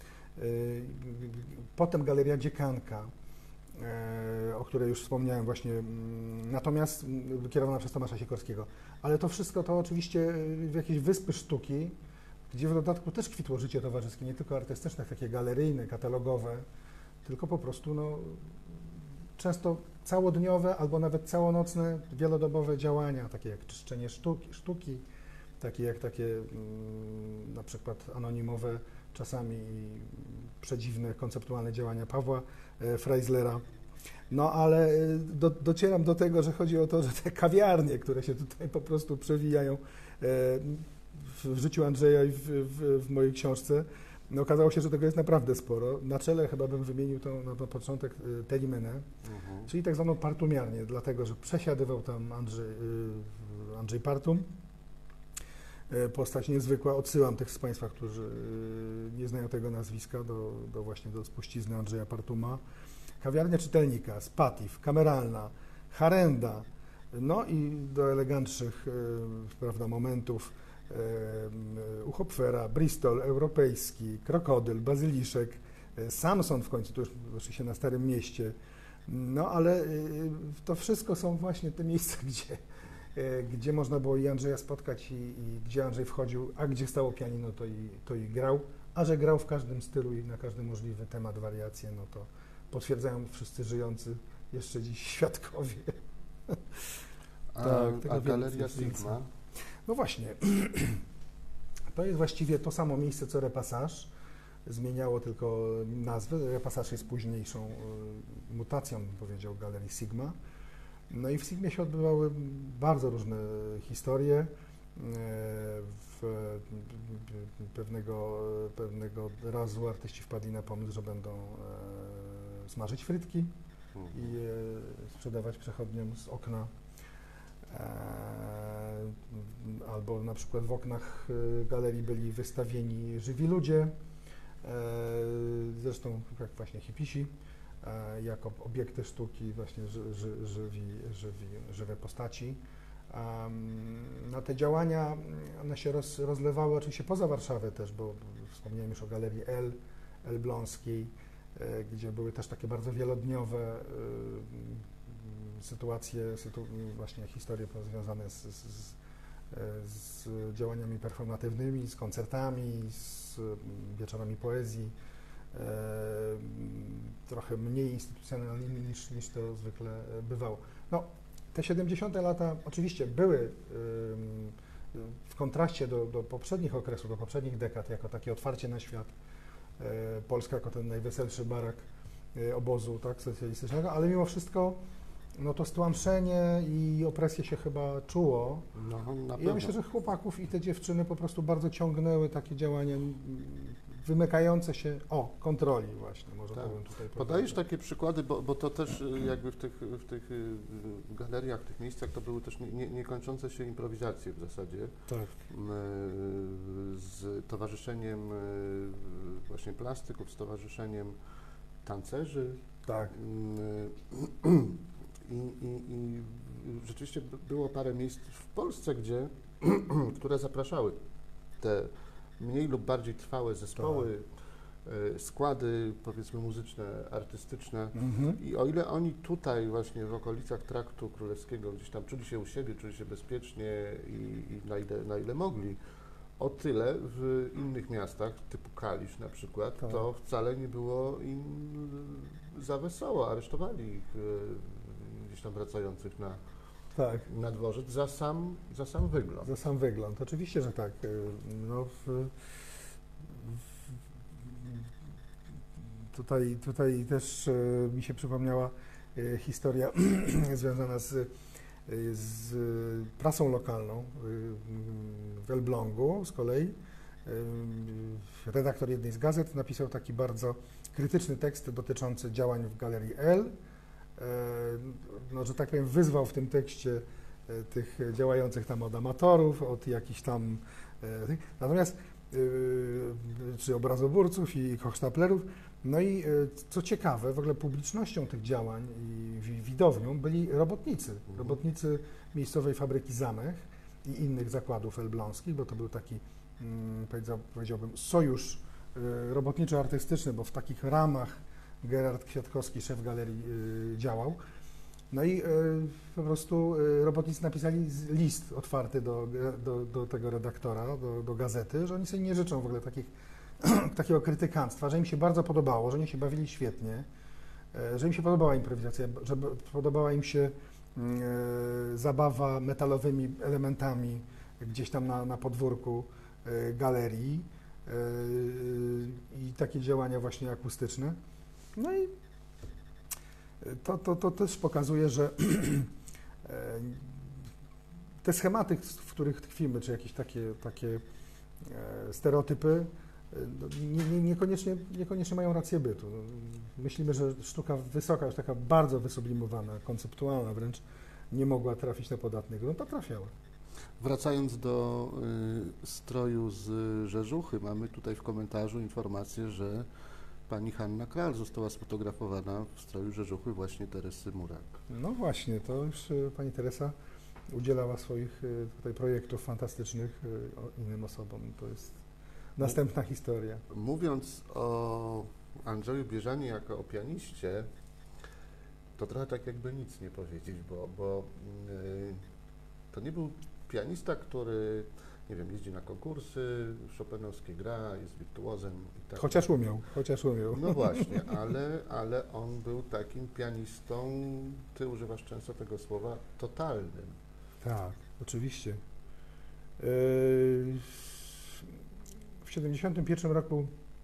Potem Galeria Dziekanka, o której już wspomniałem właśnie, natomiast kierowana przez Tomasza Sikorskiego. Ale to wszystko to oczywiście w jakieś wyspy sztuki, gdzie w dodatku też kwitło życie towarzyskie, nie tylko artystyczne, takie galeryjne, katalogowe, tylko po prostu często całodniowe albo nawet całonocne, wielodobowe działania, takie jak czyszczenie sztuki, takie jak na przykład anonimowe, czasami przedziwne, konceptualne działania Pawła Freislera. No ale docieram do tego, że chodzi o to, że te kawiarnie, które się tutaj po prostu przewijają w życiu Andrzeja i w mojej książce, no okazało się, że tego jest naprawdę sporo. Na czele chyba bym wymienił to na początek Telimenę, czyli tak zwaną partumiarnię, dlatego że przesiadywał tam Andrzej Partum. Postać niezwykła. Odsyłam tych z Państwa, którzy nie znają tego nazwiska, właśnie do spuścizny Andrzeja Partuma. Kawiarnia czytelnika, Spatif, kameralna, harenda, no i do elegantszych, prawda, momentów u Hopfera, Bristol, Europejski, Krokodyl, Bazyliszek, Samson w końcu, to już oczywiście na Starym Mieście. No ale to wszystko są właśnie te miejsca, gdzie można było i Andrzeja spotkać i gdzie Andrzej wchodził, a gdzie stało pianino, to i grał, a że grał w każdym stylu i na każdy możliwy temat, wariacje, no to potwierdzają wszyscy żyjący jeszcze dziś świadkowie. A Galeria Sigma? No właśnie, to jest właściwie to samo miejsce co Repassage, zmieniało tylko nazwę. Repassage jest późniejszą mutacją, bym powiedział, Galerii Sigma. No i w Sigmie się odbywały bardzo różne historie. Pewnego razu artyści wpadli na pomysł, że będą smażyć frytki i je sprzedawać przechodniom z okna. Albo na przykład w oknach galerii byli wystawieni żywi ludzie, zresztą jak właśnie hipisi, jako obiekty sztuki, właśnie żywe postaci. Na te działania one się rozlewały oczywiście poza Warszawę też, bo wspomniałem już o galerii Elbląskiej, gdzie były też takie bardzo wielodniowe sytuacje, właśnie historie związane z działaniami performatywnymi, z koncertami, z wieczorami poezji, trochę mniej instytucjonalnymi niż to zwykle bywało. No, te 70. lata oczywiście były w kontraście do poprzednich okresów, do poprzednich dekad, jako takie otwarcie na świat. Polska jako ten najweselszy barak obozu, tak, socjalistycznego, ale mimo wszystko no to stłamszenie i opresję się chyba czuło. No, I ja myślę, że chłopaków i te dziewczyny po prostu bardzo ciągnęły takie działania wymykające się kontroli właśnie, może tak. powiem tutaj. Podajesz takie przykłady, bo to też jakby w tych galeriach, w tych miejscach to były też niekończące się improwizacje w zasadzie. Tak. Z towarzyszeniem właśnie plastyków, z towarzyszeniem tancerzy. Tak. I rzeczywiście było parę miejsc w Polsce, które zapraszały te mniej lub bardziej trwałe zespoły, składy, powiedzmy, muzyczne, artystyczne. I o ile oni tutaj właśnie w okolicach Traktu Królewskiego gdzieś tam czuli się u siebie, czuli się bezpiecznie i na ile mogli, O tyle w innych miastach, typu Kalisz na przykład, Tak. to wcale nie było im za wesoło. Aresztowali ich gdzieś tam wracających Tak, na dworzec za sam wygląd. za sam wygląd. Oczywiście, że tak. No, tutaj też mi się przypomniała historia związana z prasą lokalną w Elblągu z kolei. Redaktor jednej z gazet napisał taki bardzo krytyczny tekst dotyczący działań w Galerii L. No, że tak powiem, wyzwał w tym tekście tych działających tam od amatorów, od jakichś tam... Natomiast czy obrazoburców i hochsztaplerów. No i co ciekawe, w ogóle publicznością tych działań i widownią byli robotnicy miejscowej fabryki Zamech i innych zakładów elbląskich, bo to był taki, powiedziałbym, sojusz robotniczo-artystyczny, bo w takich ramach Gerard Kwiatkowski, szef galerii, działał. No i po prostu robotnicy napisali list otwarty do tego redaktora, do gazety, że oni sobie nie życzą w ogóle takiego krytykanstwa, że im się bardzo podobało, że oni się bawili świetnie, że im się podobała improwizacja, że podobała im się zabawa metalowymi elementami gdzieś tam na podwórku galerii i takie działania właśnie akustyczne. No i to też pokazuje, że te schematy, w których tkwimy, czy jakieś takie stereotypy, niekoniecznie mają rację bytu. Myślimy, że sztuka wysoka, już taka bardzo wysublimowana, konceptualna wręcz, nie mogła trafić na podatny grunt, a trafiała. Wracając do stroju z Rzeżuchy, mamy tutaj w komentarzu informację, że pani Hanna Kral została sfotografowana w stroju Rzeżuchy właśnie Teresy Murak. No właśnie, to już pani Teresa udzielała swoich tutaj projektów fantastycznych innym osobom. To jest następna historia. Mówiąc o Andrzeju Bieżanie jako o pianiście, to trochę tak jakby nic nie powiedzieć, bo to nie był pianista, który, nie wiem, jeździ na konkursy chopinowskie, gra, jest wirtuozem i tak. Chociaż umiał. No właśnie, ale on był takim pianistą, ty używasz często tego słowa, totalnym. Tak, oczywiście. W 1971 roku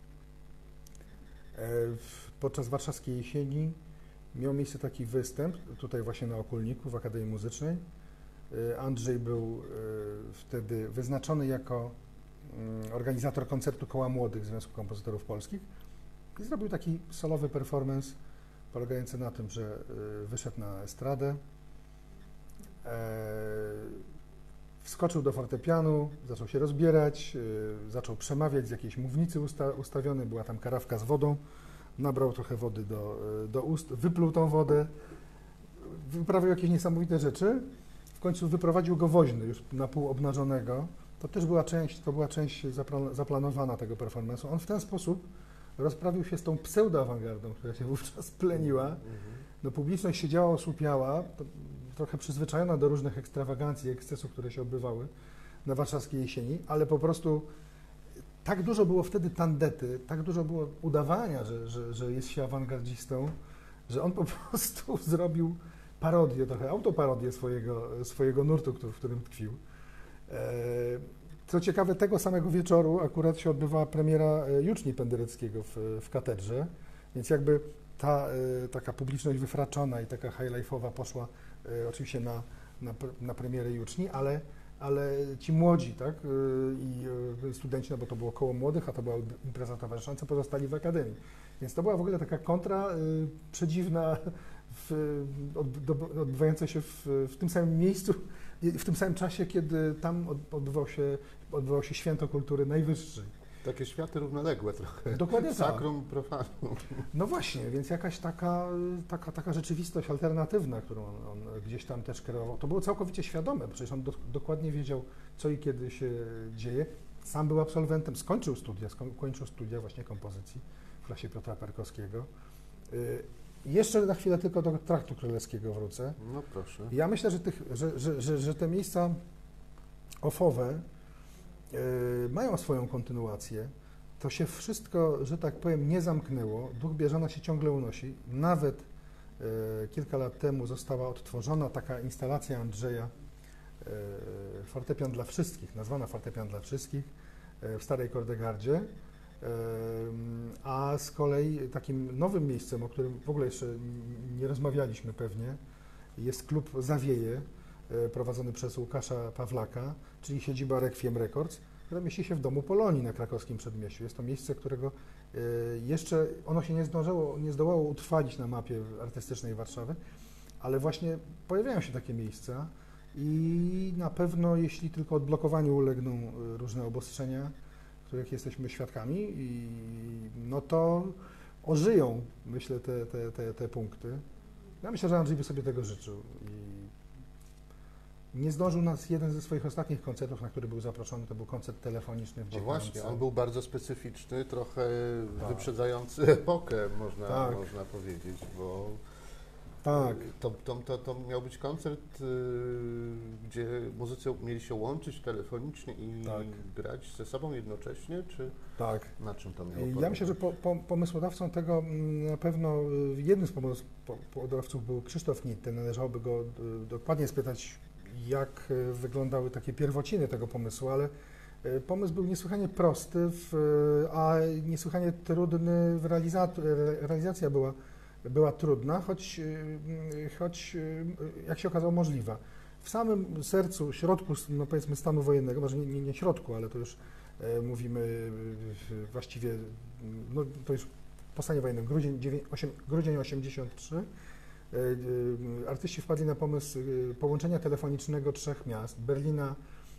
podczas warszawskiej jesieni miał miejsce taki występ, tutaj właśnie na Okulniku w Akademii Muzycznej. Andrzej był wtedy wyznaczony jako organizator koncertu Koła Młodych Związku Kompozytorów Polskich i zrobił taki solowy performance polegający na tym, że wyszedł na estradę, wskoczył do fortepianu, zaczął się rozbierać, zaczął przemawiać z jakiejś mównicy ustawionej, była tam karafka z wodą, nabrał trochę wody do ust, wypluł tą wodę, wyprawił jakieś niesamowite rzeczy, w końcu wyprowadził go woźny już na pół obnażonego. To była część zaplanowana tego performance'u. On w ten sposób rozprawił się z tą pseudo-awangardą, która się wówczas pleniła. No, publiczność siedziała, osłupiała, trochę przyzwyczajona do różnych ekstrawagancji, ekscesów, które się odbywały na warszawskiej jesieni, ale po prostu tak dużo było wtedy tandety, tak dużo było udawania, że jest się awangardzistą, że on po prostu zrobił parodię, trochę autoparodię swojego nurtu, w którym tkwił. Co ciekawe, tego samego wieczoru akurat się odbywała premiera Juczni Pendereckiego w katedrze, więc jakby taka publiczność wyfraczona i taka high-life'owa poszła oczywiście na premierę Juczni, ale ci młodzi, tak, i studenci, no bo to było koło młodych, a to była impreza towarzysząca, pozostali w akademii. Więc to była w ogóle taka kontra przedziwna, odbywająca się w tym samym miejscu, w tym samym czasie, kiedy tam odbywało się święto kultury najwyższej. Takie światy równoległe trochę. Dokładnie tak. Sacrum, profanum. No właśnie, więc jakaś taka rzeczywistość alternatywna, którą on gdzieś tam też kreował, to było całkowicie świadome, bo przecież on dokładnie wiedział, co i kiedy się dzieje. Sam był absolwentem, skończył studia właśnie kompozycji w klasie Piotra Perkowskiego. Jeszcze na chwilę tylko do Traktu Królewskiego wrócę. No proszę. Ja myślę, że te miejsca ofowe mają swoją kontynuację. To się wszystko, że tak powiem, nie zamknęło. Duch Bieżana się ciągle unosi. Nawet kilka lat temu została odtworzona taka instalacja Andrzeja, Fortepian dla wszystkich, nazwana Fortepian dla wszystkich w Starej Kordegardzie. A z kolei takim nowym miejscem, o którym w ogóle jeszcze nie rozmawialiśmy pewnie, jest klub Zawieje, prowadzony przez Łukasza Pawlaka, czyli siedziba Requiem Records, która mieści się w Domu Polonii na krakowskim Przedmieściu. Jest to miejsce, którego jeszcze ono się nie zdołało utrwalić na mapie artystycznej Warszawy, ale właśnie pojawiają się takie miejsca i na pewno, jeśli tylko odblokowaniu ulegną różne obostrzenia, których jesteśmy świadkami, no to ożyją, myślę, te punkty. Ja myślę, że Andrzej by sobie tego życzył. Nie zdążył nas jeden ze swoich ostatnich koncertów, na który był zaproszony, to był koncert telefoniczny w No Dziewięciu. właśnie, on był bardzo specyficzny, trochę Tak. wyprzedzający epokę, można powiedzieć, bo Tak. to miał być koncert, gdzie muzycy mieli się łączyć telefonicznie i grać ze sobą jednocześnie, czy Tak. na czym to miało polegać? Ja myślę, że pomysłodawcą tego na pewno jednym z pomysłodawców był Krzysztof Nitty. Należałoby go dokładnie spytać, jak wyglądały takie pierwociny tego pomysłu, ale pomysł był niesłychanie prosty, a niesłychanie trudny w realizacja była trudna, choć jak się okazało możliwa. W samym sercu, środku, no powiedzmy, stanu wojennego, może nie środku, ale to już mówimy właściwie, no to już po stanie wojennym, grudzień 83, artyści wpadli na pomysł połączenia telefonicznego 3 miast, Berlina,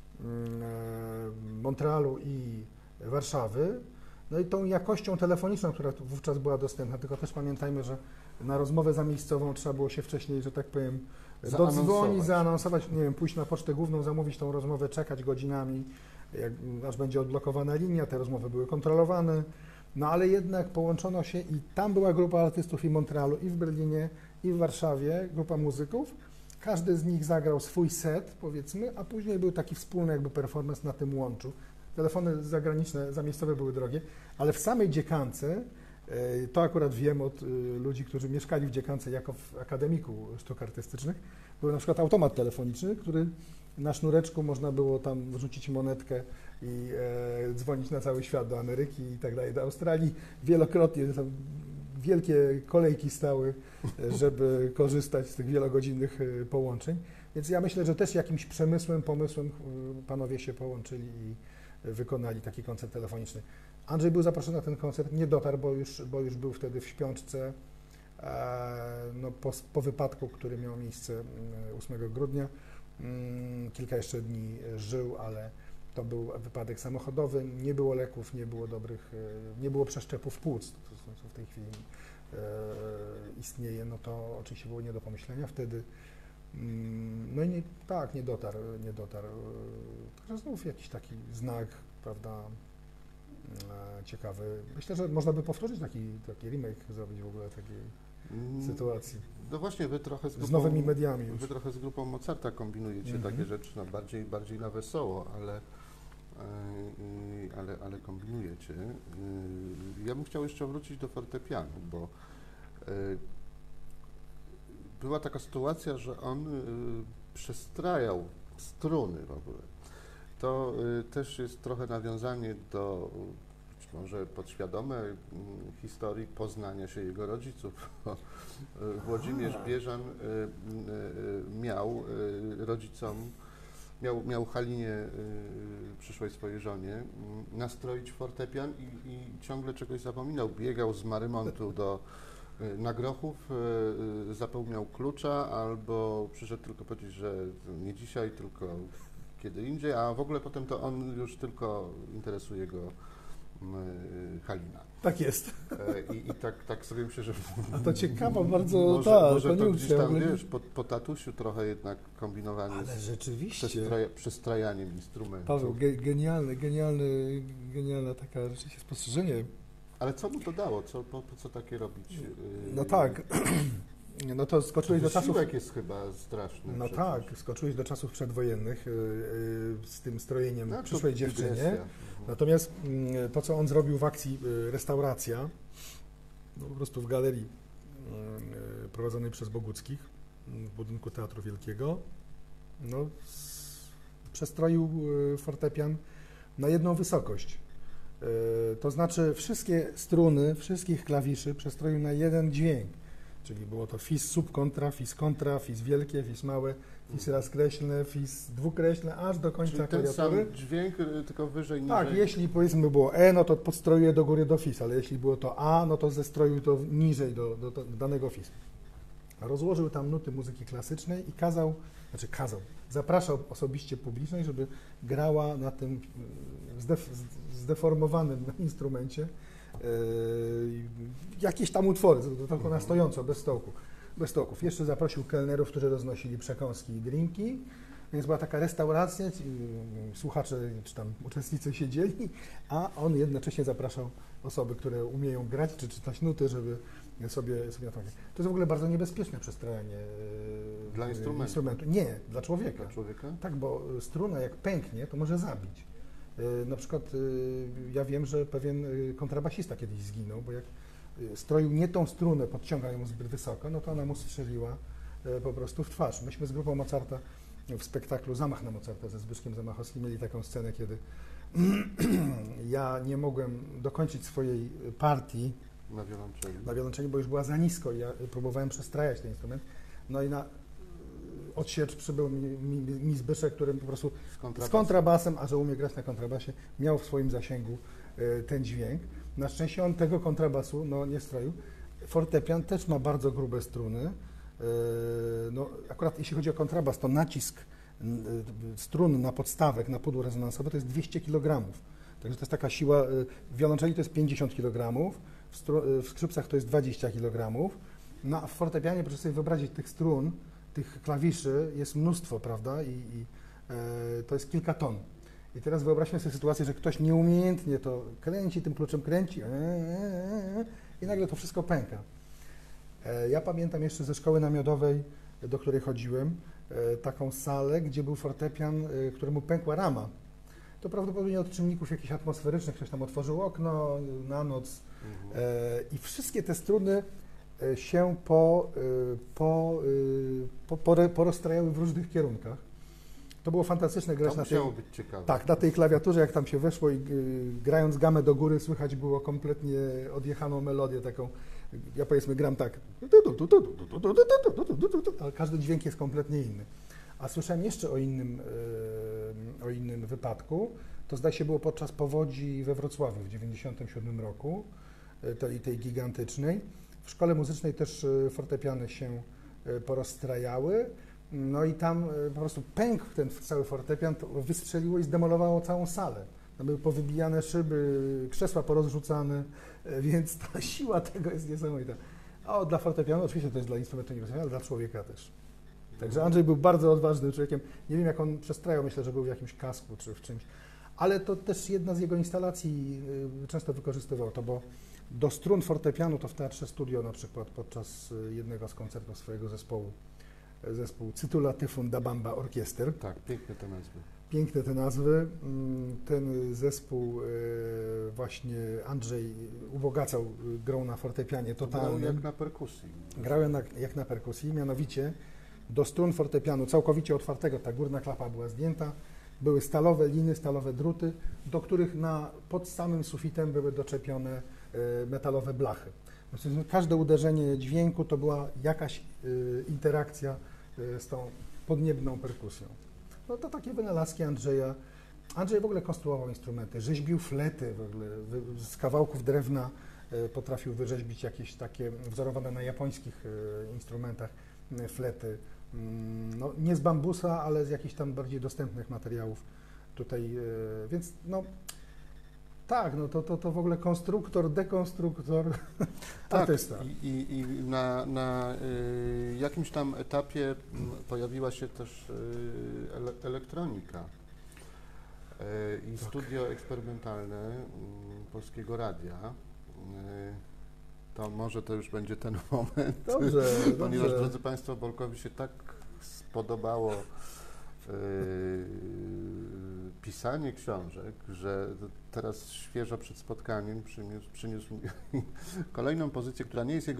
Montrealu i Warszawy. No i tą jakością telefoniczną, która wówczas była dostępna, tylko też pamiętajmy, że na rozmowę zamiejscową trzeba było się wcześniej, że tak powiem, dodzwonić, zaanonsować, nie wiem, pójść na pocztę główną, zamówić tą rozmowę, czekać godzinami, aż będzie odblokowana linia, te rozmowy były kontrolowane, no ale jednak połączono się i tam była grupa artystów i w Montrealu, i w Berlinie, i w Warszawie, grupa muzyków. Każdy z nich zagrał swój set, powiedzmy, a później był taki wspólny jakby performance na tym łączu. Telefony zagraniczne, zamiejscowe były drogie, ale w samej Dziekance, to akurat wiem od ludzi, którzy mieszkali w Dziekance jako w Akademiku Sztuk Artystycznych, był na przykład automat telefoniczny, który na sznureczku można było tam wrzucić monetkę i dzwonić na cały świat, do Ameryki i tak dalej, do Australii. Wielokrotnie tam wielkie kolejki stały, żeby korzystać z tych wielogodzinnych połączeń. Więc ja myślę, że też jakimś pomysłem panowie się połączyli i wykonali taki koncert telefoniczny. Andrzej był zaproszony na ten koncert, nie dotarł, bo już był wtedy w śpiączce no, po wypadku, który miał miejsce 8 grudnia. Kilka jeszcze dni żył, ale to był wypadek samochodowy, nie było leków, nie było przeszczepów płuc, co w tej chwili istnieje, no to oczywiście było nie do pomyślenia wtedy. No i nie dotarł. Także znów jakiś taki znak, prawda, ciekawy. Myślę, że można by powtórzyć taki remake, zrobić w ogóle takiej sytuacji. No właśnie, wy trochę z nowymi mediami już. Wy trochę z grupą Mozarta kombinujecie takie rzeczy, no bardziej na wesoło, ale kombinujecie. Ja bym chciał jeszcze wrócić do fortepianu, bo była taka sytuacja, że on przestrajał struny w ogóle. To też jest trochę nawiązanie do być może podświadome historii poznania się jego rodziców. Włodzimierz Bieżan miał rodzicom, miał Halinie, przyszłej swojej żonie, nastroić fortepian i ciągle czegoś zapominał. Biegał z Marymontu na Grochów, zapomniał klucza albo przyszedł tylko powiedzieć, że nie dzisiaj, tylko kiedy indziej, a w ogóle potem to on już tylko interesuje go Halina. Tak jest. I tak sobie myślę, że... A to ciekawa bardzo może to gdzieś tam, wiesz, po tatusiu trochę jednak kombinowanie. Ale rzeczywiście. Przestrajaniem instrumentu. Paweł, genialne taka rzeczywiście spostrzeżenie. Ale co mu to dało? Po co takie robić? No tak. No to skoczyłeś do czasów... Wysiłek jest chyba straszny. No przecież. tak, skoczyłeś do czasów przedwojennych z tym strojeniem No, to przyszłej dziewczynie. dygresja. Natomiast to, co on zrobił w akcji Restauracja, no po prostu w galerii prowadzonej przez Boguckich w budynku Teatru Wielkiego, no, przestroił fortepian na jedną wysokość. To znaczy wszystkie struny, wszystkich klawiszy przestroił na jeden dźwięk. Czyli było to fis subkontra, fis wielkie, fis małe, fis razkreślne, fis dwukreślne, aż do końca Czyli ten klawiatury. sam dźwięk, tylko wyżej, niżej. Tak, jeśli powiedzmy było E, no to podstrojuje do góry do fis, ale jeśli było to A, no to zestroił to niżej do danego fis. Rozłożył tam nuty muzyki klasycznej i zapraszał osobiście publiczność, żeby grała na tym zdeformowanym instrumencie jakieś tam utwory, tylko na stojąco, bez stołków. Jeszcze zaprosił kelnerów, którzy roznosili przekąski i drinki, więc była taka restauracja, słuchacze czy tam uczestnicy siedzieli, a on jednocześnie zapraszał osoby, które umieją grać czy czytać nuty, żeby sobie na to. To jest w ogóle bardzo niebezpieczne przestrajanie dla instrumentu. Nie, dla człowieka. Dla człowieka? Tak, bo struna jak pęknie, to może zabić. Na przykład ja wiem, że pewien kontrabasista kiedyś zginął, bo jak stroił nie tą strunę, podciągał ją zbyt wysoko, no to ona mu strzeliła po prostu w twarz. Myśmy z grupą Mozarta w spektaklu Zamach na Mozarta ze Zbyszkiem Zamachowskim mieli taką scenę, kiedy ja nie mogłem dokończyć swojej partii na wiolonczeli, bo już była za nisko i ja próbowałem przestrajać ten instrument. No i na odsiecz przybył mi Zbyszek, który po prostu z kontrabasem, a że umie grać na kontrabasie, miał w swoim zasięgu ten dźwięk. Na szczęście on tego kontrabasu nie stroił. Fortepian też ma bardzo grube struny. No, akurat jeśli chodzi o kontrabas, to nacisk strun na podstawek, na pudło rezonansowe to jest 200 kg. Także to jest taka siła, w wiolonczeli to jest 50 kg, w skrzypcach to jest 20 kg. W fortepianie, proszę sobie wyobrazić, tych strun, tych klawiszy jest mnóstwo, prawda? I to jest kilka ton. I teraz wyobraźmy sobie sytuację, że ktoś nieumiejętnie to kręci, tym kluczem kręci i nagle to wszystko pęka. Ja pamiętam jeszcze ze szkoły namiotowej, do której chodziłem, taką salę, gdzie był fortepian, któremu pękła rama. To prawdopodobnie od czynników jakichś atmosferycznych, ktoś tam otworzył okno na noc i wszystkie te struny się porozstrajały w różnych kierunkach. To było fantastyczne grać być ciekawe. Tak, na tej klawiaturze, jak tam się weszło i grając gamę do góry, słychać było kompletnie odjechaną melodię taką. Ja powiedzmy gram tak, ale każdy dźwięk jest kompletnie inny. A słyszałem jeszcze o innym wypadku, to zdaje się było podczas powodzi we Wrocławiu w 1997 roku, tej gigantycznej. W szkole muzycznej też fortepiany się porozstrajały, no i tam po prostu pękł ten cały fortepian, to wystrzeliło i zdemolowało całą salę. Tam były powybijane szyby, krzesła porozrzucane, więc ta siła tego jest niesamowita. A dla fortepianu oczywiście to jest dla instrumentu niebezpieczne, ale dla człowieka też. Także Andrzej był bardzo odważnym człowiekiem. Nie wiem, jak on przestrajał, myślę, że był w jakimś kasku czy w czymś. Ale to też jedna z jego instalacji często wykorzystywał to, bo do strun fortepianu to w Teatrze Studio na przykład podczas jednego z koncertów swojego zespół Cytula Tyfun da Bamba Orkiester. Tak, piękne te nazwy. Piękne te nazwy. Ten zespół właśnie Andrzej ubogacał grą na fortepianie totalnym. Grał jak na perkusji. Grał jak na perkusji, mianowicie do strun fortepianu całkowicie otwartego, ta górna klapa była zdjęta, były stalowe liny, stalowe druty, do których pod samym sufitem były doczepione metalowe blachy. Każde uderzenie dźwięku to była jakaś interakcja z tą podniebną perkusją. No to takie wynalazki Andrzeja. Andrzej w ogóle konstruował instrumenty, rzeźbił flety w ogóle, z kawałków drewna potrafił wyrzeźbić jakieś takie wzorowane na japońskich instrumentach flety. No, nie z bambusa, ale z jakichś tam bardziej dostępnych materiałów tutaj, więc no tak, no to w ogóle konstruktor, dekonstruktor, tak, artysta. I na jakimś tam etapie pojawiła się też elektronika i studio eksperymentalne Polskiego Radia To może to już będzie ten moment, Dobrze, ponieważ, dobrze. drodzy Państwo, Bolkowi się tak spodobało pisanie książek, że teraz świeżo przed spotkaniem przyniósł mi kolejną pozycję, która nie jest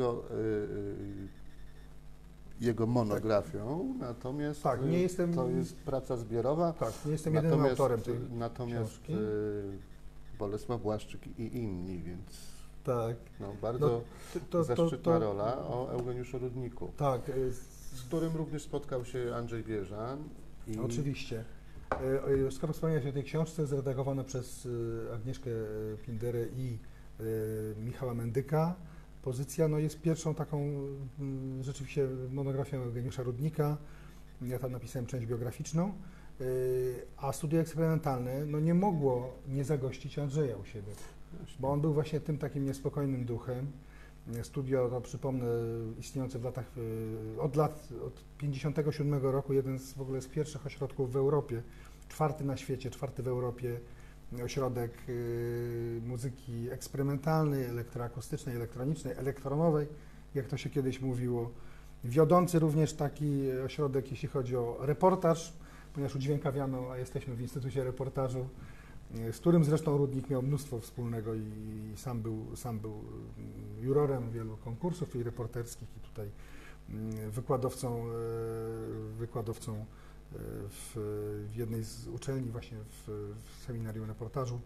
jego monografią, natomiast Tak, nie jestem, to jest praca zbiorowa. tak, nie jestem jedynym autorem tej książki. Bolesław Błaszczyk i inni, więc Tak. no, bardzo To- zaszczytna rola o Eugeniuszu Rudniku, Tak, z którym również spotkał się Andrzej Bieżan. oczywiście. Skoro wspomniałeś o tej książce, zredagowana przez Agnieszkę Pinderę i Michała Mendyka, pozycja no, jest pierwszą taką rzeczywiście monografią Eugeniusza Rudnika. Ja tam napisałem część biograficzną, a studio eksperymentalne no, nie mogło nie zagościć Andrzeja u siebie, bo on był właśnie tym takim niespokojnym duchem. Studio, to przypomnę, istniejące w latach, od 57 roku, jeden z w ogóle z pierwszych ośrodków w Europie, czwarty na świecie, czwarty w Europie, ośrodek muzyki eksperymentalnej, elektroakustycznej, elektronicznej, elektronowej, jak to się kiedyś mówiło. Wiodący również taki ośrodek, jeśli chodzi o reportaż, ponieważ udźwiękawiano, a jesteśmy w Instytucie Reportażu, z którym zresztą Rudnik miał mnóstwo wspólnego i sam był jurorem wielu konkursów i reporterskich i tutaj wykładowcą w jednej z uczelni właśnie w seminarium reportażu.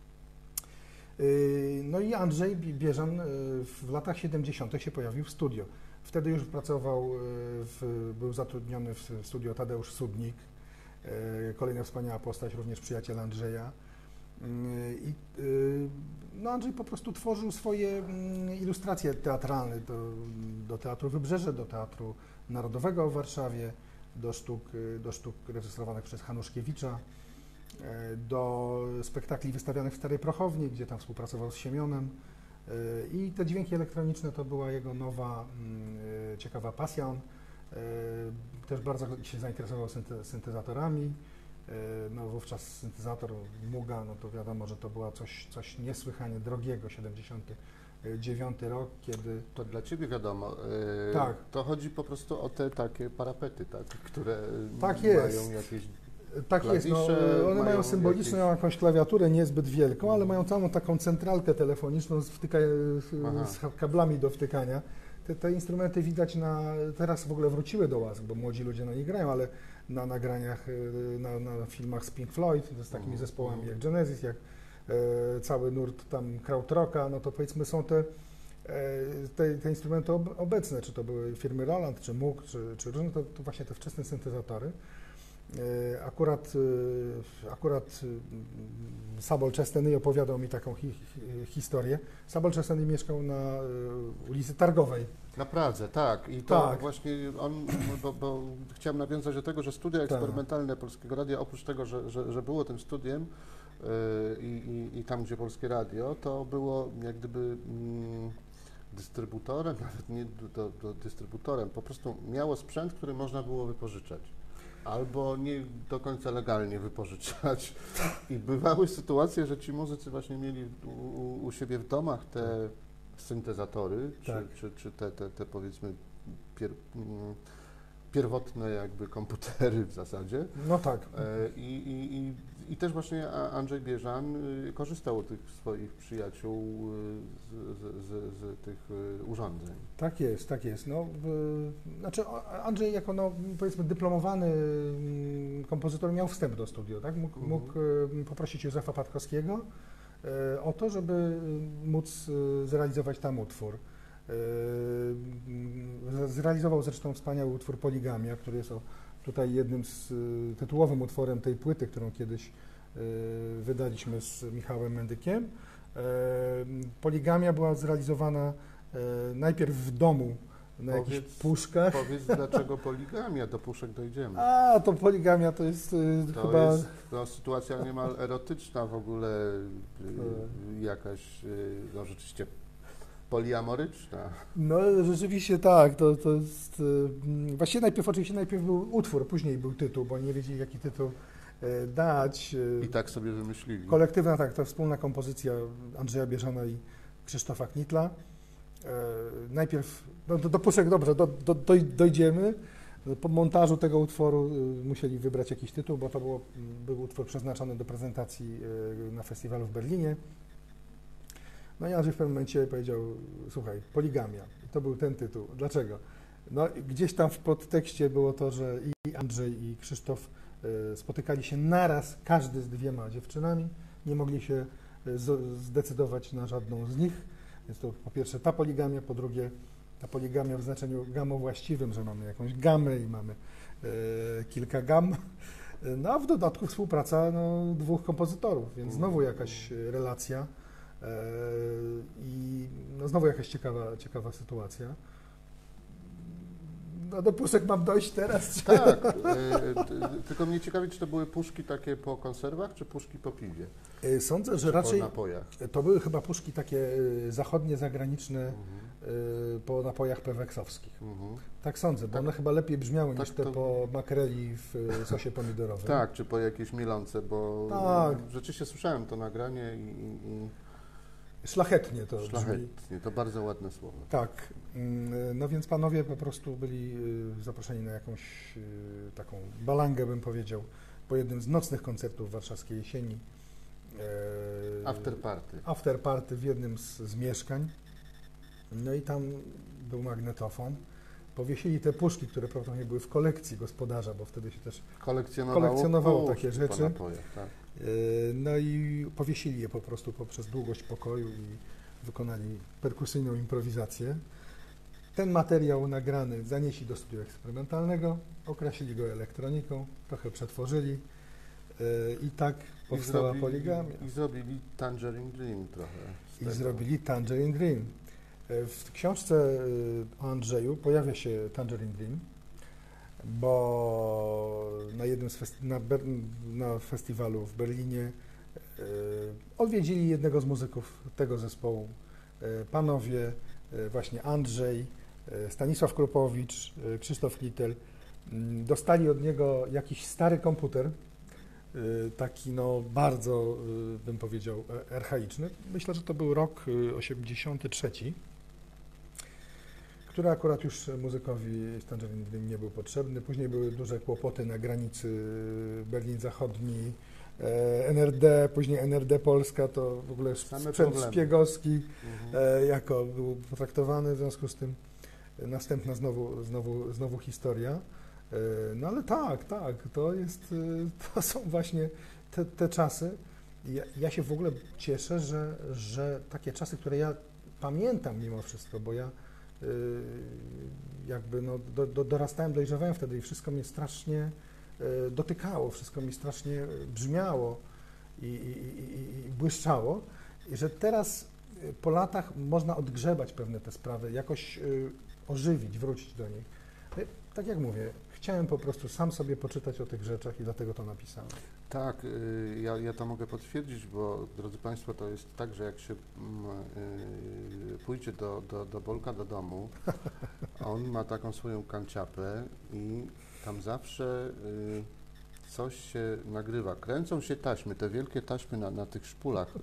No i Andrzej Bieżan w latach 70. się pojawił w studio. Wtedy już pracował, był zatrudniony w studio Tadeusz Sudnik, kolejna wspaniała postać, również przyjaciel Andrzeja. I no Andrzej po prostu tworzył swoje ilustracje teatralne do Teatru Wybrzeże, do Teatru Narodowego w Warszawie, do sztuk reżyserowanych przez Hanuszkiewicza, do spektakli wystawianych w Starej Prochowni, gdzie tam współpracował z Siemionem. I te dźwięki elektroniczne to była jego nowa, ciekawa pasja. On też bardzo się zainteresował syntezatorami. No wówczas syntezator Muga, no to wiadomo, że to była coś niesłychanie drogiego, 79 rok, kiedy... To dla Ciebie wiadomo, Tak. To chodzi po prostu o te takie parapety, tak, które Tak mają jest. jakieś Tak jest, no, one mają symboliczną jakąś klawiaturę niezbyt wielką, ale mają całą taką centralkę telefoniczną z kablami do wtykania. Te instrumenty widać teraz w ogóle wróciły do łask, bo młodzi ludzie na nich grają, ale na nagraniach, na filmach z Pink Floyd, z takimi zespołami jak Genesis, jak cały nurt tam krautrocka, no to powiedzmy są te instrumenty obecne, czy to były firmy Roland, czy Moog, czy różne, to właśnie te wczesne syntezatory. Akurat Sabol Czesteny opowiadał mi taką historię. Sabol Czesteny mieszkał na ulicy Targowej. Na Pradze, tak. I to Tak. właśnie on, bo chciałem nawiązać do tego, że studia eksperymentalne Polskiego Radia, oprócz tego, że było tym studiem i tam, gdzie Polskie Radio, to było jak gdyby dystrybutorem, nawet nie dystrybutorem, po prostu miało sprzęt, który można było wypożyczać. Albo nie do końca legalnie wypożyczać. I bywały sytuacje, że ci muzycy właśnie mieli u siebie w domach te syntezatory, Tak. czy te powiedzmy pierwotne jakby komputery w zasadzie. No tak. I też właśnie Andrzej Bieżan korzystał od tych swoich przyjaciół z tych urządzeń. Tak jest, tak jest. No, znaczy Andrzej jako no, powiedzmy dyplomowany kompozytor miał wstęp do studia, tak? Mógł poprosić Józefa Patkowskiego o to, żeby móc zrealizować tam utwór. Zrealizował zresztą wspaniały utwór Poligamia, który jest tutaj jednym z tytułowym utworem tej płyty, którą kiedyś wydaliśmy z Michałem Mendykiem. Poligamia była zrealizowana najpierw w domu, na jakichś puszkach. Powiedz, dlaczego poligamia, do puszek dojdziemy. A, to poligamia to jest chyba... jest sytuacja niemal erotyczna w ogóle, jakaś, no rzeczywiście poliamoryczna. No rzeczywiście tak, to jest... Właściwie najpierw był utwór, później był tytuł, bo nie wiedzieli jaki tytuł dać. I tak sobie wymyślili. Kolektywna, tak, to wspólna kompozycja Andrzeja Bieżana i Krzysztofa Knitla. Najpierw, no do puszek dobrze, dojdziemy. Po montażu tego utworu musieli wybrać jakiś tytuł, bo to był utwór przeznaczony do prezentacji na festiwalu w Berlinie. No i Andrzej w pewnym momencie powiedział, słuchaj, Poligamia. I to był ten tytuł. Dlaczego? No gdzieś tam w podtekście było to, że i Andrzej, i Krzysztof spotykali się naraz, każdy z 2 dziewczynami. Nie mogli się zdecydować na żadną z nich. Więc to po pierwsze ta poligamia, po drugie ta poligamia w znaczeniu gamowłaściwym, że mamy jakąś gamę i mamy kilka gam. No a w dodatku współpraca 2 kompozytorów, więc znowu jakaś relacja i znowu jakaś ciekawa sytuacja. No do puszek mam dojść teraz. Czy... Tak, tylko mnie ciekawi, czy to były puszki takie po konserwach, czy puszki po piwie? Sądzę, że czy raczej po napojach? To były chyba puszki takie zachodnie, zagraniczne po napojach peweksowskich. Tak sądzę, bo tak, one chyba lepiej brzmiały tak niż te po makreli w sosie pomidorowym. Tak, czy po jakiejś mielące, bo tak. Rzeczywiście słyszałem to nagranie i szlachetnie to szlachetnie, brzmi. to bardzo ładne słowo. Tak, no więc panowie po prostu byli zaproszeni na jakąś taką balangę, bym powiedział, po jednym z nocnych koncertów warszawskiej jesieni. After party w jednym z mieszkań. No i tam był magnetofon. Powiesili te puszki, które prawdopodobnie były w kolekcji gospodarza, bo wtedy się też kolekcjonowało takie rzeczy. Napojach, tak. No i powiesili je po prostu poprzez długość pokoju i wykonali perkusyjną improwizację. Ten materiał nagrany zanieśli do studia eksperymentalnego, okrasili go elektroniką, trochę przetworzyli i tak powstała Poligamia. I zrobili Tangerine Dream trochę. Zrobili Tangerine Dream. W książce o Andrzeju pojawia się Tangerine Dream, bo na jednym na festiwalu w Berlinie odwiedzili jednego z muzyków tego zespołu. Panowie, właśnie Andrzej, Stanisław Krupowicz, Krzysztof Kittel, dostali od niego jakiś stary komputer, taki bardzo, bym powiedział, archaiczny. Myślę, że to był rok 83, który akurat już muzykowi Tangerine Dream nie był potrzebny. Później były duże kłopoty na granicy Berlin Zachodni, NRD, później NRD Polska, to w ogóle sprzęt szpiegowski jako był potraktowany, w związku z tym następna znowu historia. No ale tak, to są właśnie te czasy. Ja się w ogóle cieszę, że takie czasy, które ja pamiętam mimo wszystko, bo ja jakby dorastałem, dojrzewałem wtedy i wszystko mnie strasznie dotykało, wszystko mi strasznie brzmiało i błyszczało, i że teraz po latach można odgrzebać pewne te sprawy, jakoś ożywić, wrócić do nich. Tak jak mówię, chciałem po prostu sam sobie poczytać o tych rzeczach i dlatego to napisałem. Tak, ja to mogę potwierdzić, bo drodzy Państwo, to jest tak, że jak się pójdzie do Bolka do domu, on ma taką swoją kanciapę i tam zawsze coś się nagrywa. Kręcą się taśmy, te wielkie taśmy na tych szpulach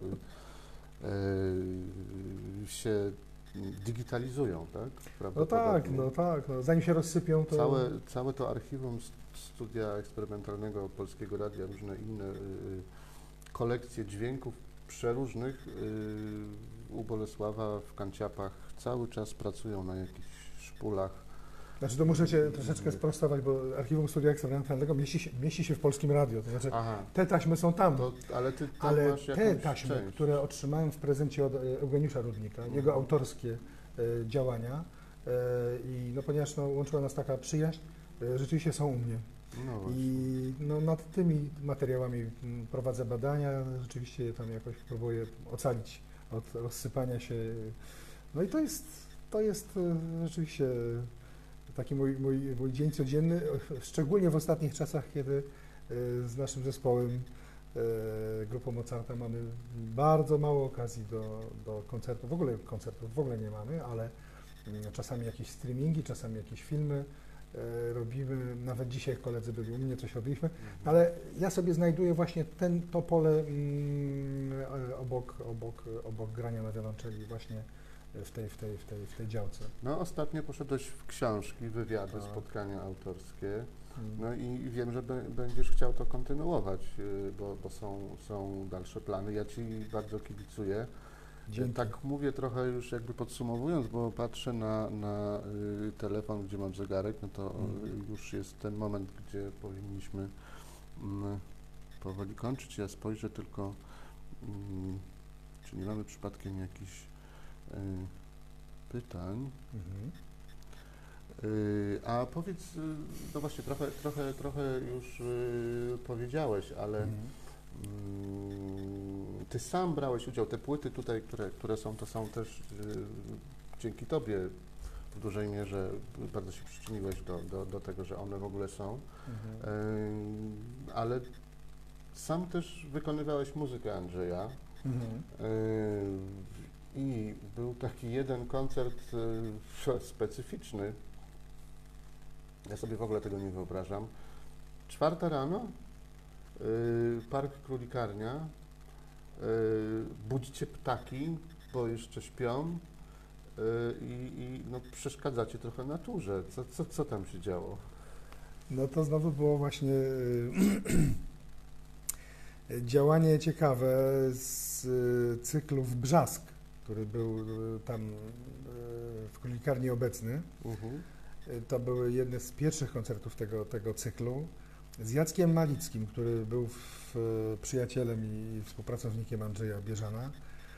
się digitalizują, tak? No tak, zanim się rozsypią, to... Całe to archiwum studia eksperymentalnego Polskiego Radia, różne inne kolekcje dźwięków przeróżnych u Bolesława w kanciapach cały czas pracują na jakichś szpulach. Znaczy to muszę Cię troszeczkę sprostować, bo archiwum studia eksperymentalnego mieści się w Polskim Radiu, to znaczy te taśmy są tam. Ale ty masz te taśmy, część, które otrzymałem w prezencie od Eugeniusza Rudnika, jego autorskie działania i ponieważ łączyła nas taka przyjaźń, rzeczywiście są u mnie. I nad tymi materiałami prowadzę badania, rzeczywiście tam jakoś próbuję ocalić od rozsypania się. No i to jest rzeczywiście taki mój dzień codzienny, szczególnie w ostatnich czasach, kiedy z naszym zespołem, grupą Mozarta, mamy bardzo mało okazji do koncertów. Koncertów w ogóle nie mamy, ale czasami jakieś streamingi, czasami jakieś filmy robimy. Nawet dzisiaj koledzy byli u mnie, coś robiliśmy, ale ja sobie znajduję właśnie to pole obok grania na wiolonczeli właśnie w tej działce. No, ostatnio poszedłeś w książki, wywiady, Tak. spotkania autorskie. No i wiem, że będziesz chciał to kontynuować, bo są dalsze plany. Ja Ci bardzo kibicuję. Dzięki. Tak mówię trochę już jakby podsumowując, bo patrzę na telefon, gdzie mam zegarek, no to już jest ten moment, gdzie powinniśmy powoli kończyć. Ja spojrzę tylko, czy nie mamy przypadkiem jakichś pytań. Mhm. A powiedz, no właśnie, trochę już powiedziałeś, ale Ty sam brałeś udział, te płyty tutaj, które są, to są też dzięki Tobie w dużej mierze bardzo się przyczyniłeś do tego, że one w ogóle są, ale sam też wykonywałeś muzykę Andrzeja. I był taki jeden koncert specyficzny. Ja sobie w ogóle tego nie wyobrażam. 4 rano, Park Królikarnia, budzicie ptaki, bo jeszcze śpią i no, przeszkadzacie trochę naturze. Co tam się działo? No to znowu było właśnie działanie ciekawe z cyklów Brzask, który był tam w Królikarni obecny. To były jedne z pierwszych koncertów tego cyklu z Jackiem Malickim, który był przyjacielem i współpracownikiem Andrzeja Bieżana.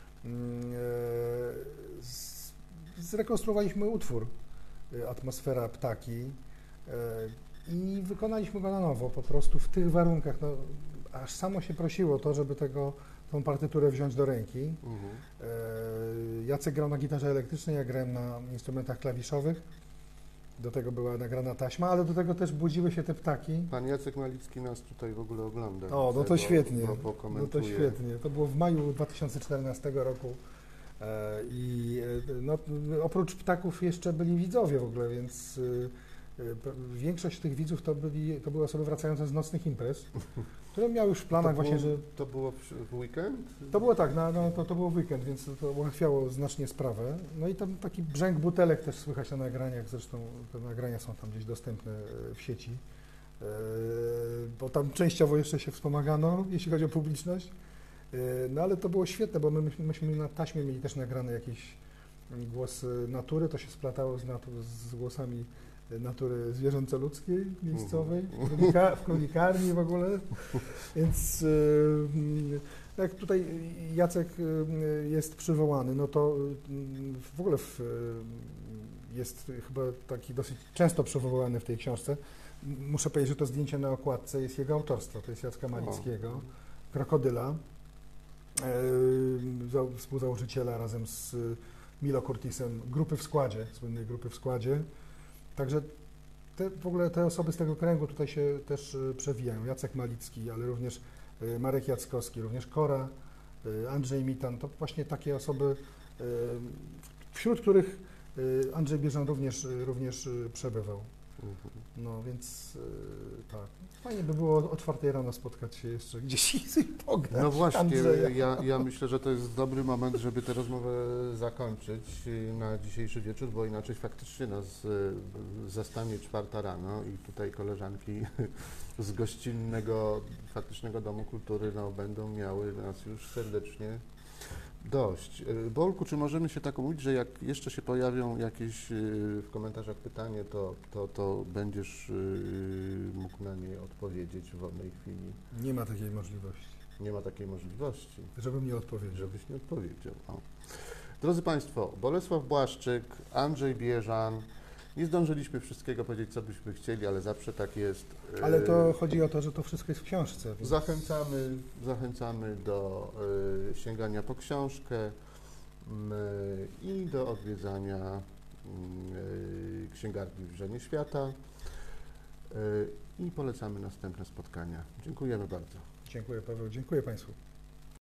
Zrekonstruowaliśmy utwór Atmosfera Ptaki i wykonaliśmy go na nowo, po prostu w tych warunkach. No, aż samo się prosiło to, żeby tą partyturę wziąć do ręki. Jacek grał na gitarze elektrycznej, ja grałem na instrumentach klawiszowych. Do tego była nagrana taśma, ale do tego też budziły się te ptaki. Pan Jacek Malicki nas tutaj w ogóle ogląda. O, no to świetnie. No to świetnie. To było w maju 2014 roku. No, oprócz ptaków jeszcze byli widzowie w ogóle, więc większość tych widzów to były osoby wracające z nocnych imprez, które miały już w planach właśnie, że... To było w weekend? To było tak, to było w weekend, więc to ułatwiało znacznie sprawę. No i tam taki brzęk butelek też słychać na nagraniach, zresztą te nagrania są tam gdzieś dostępne w sieci, bo tam częściowo jeszcze się wspomagano, jeśli chodzi o publiczność. No ale to było świetne, bo myśmy na taśmie mieli też nagrany jakiś głos natury, to się splatało z głosami natury zwierzęco-ludzkiej, miejscowej, w Królikarni w ogóle, więc jak tutaj Jacek jest przywołany, no to w ogóle jest chyba taki dosyć często przywoływany w tej książce. Muszę powiedzieć, że to zdjęcie na okładce jest jego autorstwa, to jest Jacka Malickiego, Krokodyla, współzałożyciela razem z Milo Curtisem grupy w składzie, słynnej grupy w składzie. Także w ogóle te osoby z tego kręgu tutaj się też przewijają. Jacek Malicki, ale również Marek Jackowski, również Kora, Andrzej Mitan. To właśnie takie osoby, wśród których Andrzej Bieżan również przebywał. No więc tak, fajnie by było o 4 rano spotkać się jeszcze gdzieś i pograć. No właśnie, Andrzeja. ja myślę, że to jest dobry moment, żeby tę rozmowę zakończyć na dzisiejszy wieczór, bo inaczej faktycznie nas zastanie 4 rano i tutaj koleżanki z gościnnego, faktycznego Domu Kultury będą miały nas już serdecznie dość. Bolku, czy możemy się tak umówić, że jak jeszcze się pojawią jakieś w komentarzach pytanie, to będziesz mógł na nie odpowiedzieć w wolnej chwili? Nie ma takiej możliwości. Nie ma takiej możliwości. Żebym nie odpowiedział. Żebyś nie odpowiedział. O. Drodzy Państwo, Bolesław Błaszczyk, Andrzej Bieżan. Nie zdążyliśmy wszystkiego powiedzieć, co byśmy chcieli, ale zawsze tak jest. Ale to chodzi o to, że to wszystko jest w książce. Więc... Zachęcamy do sięgania po książkę i do odwiedzania księgarni w Żenie Świata i polecamy następne spotkania. Dziękujemy bardzo. Dziękuję, Paweł. Dziękuję Państwu.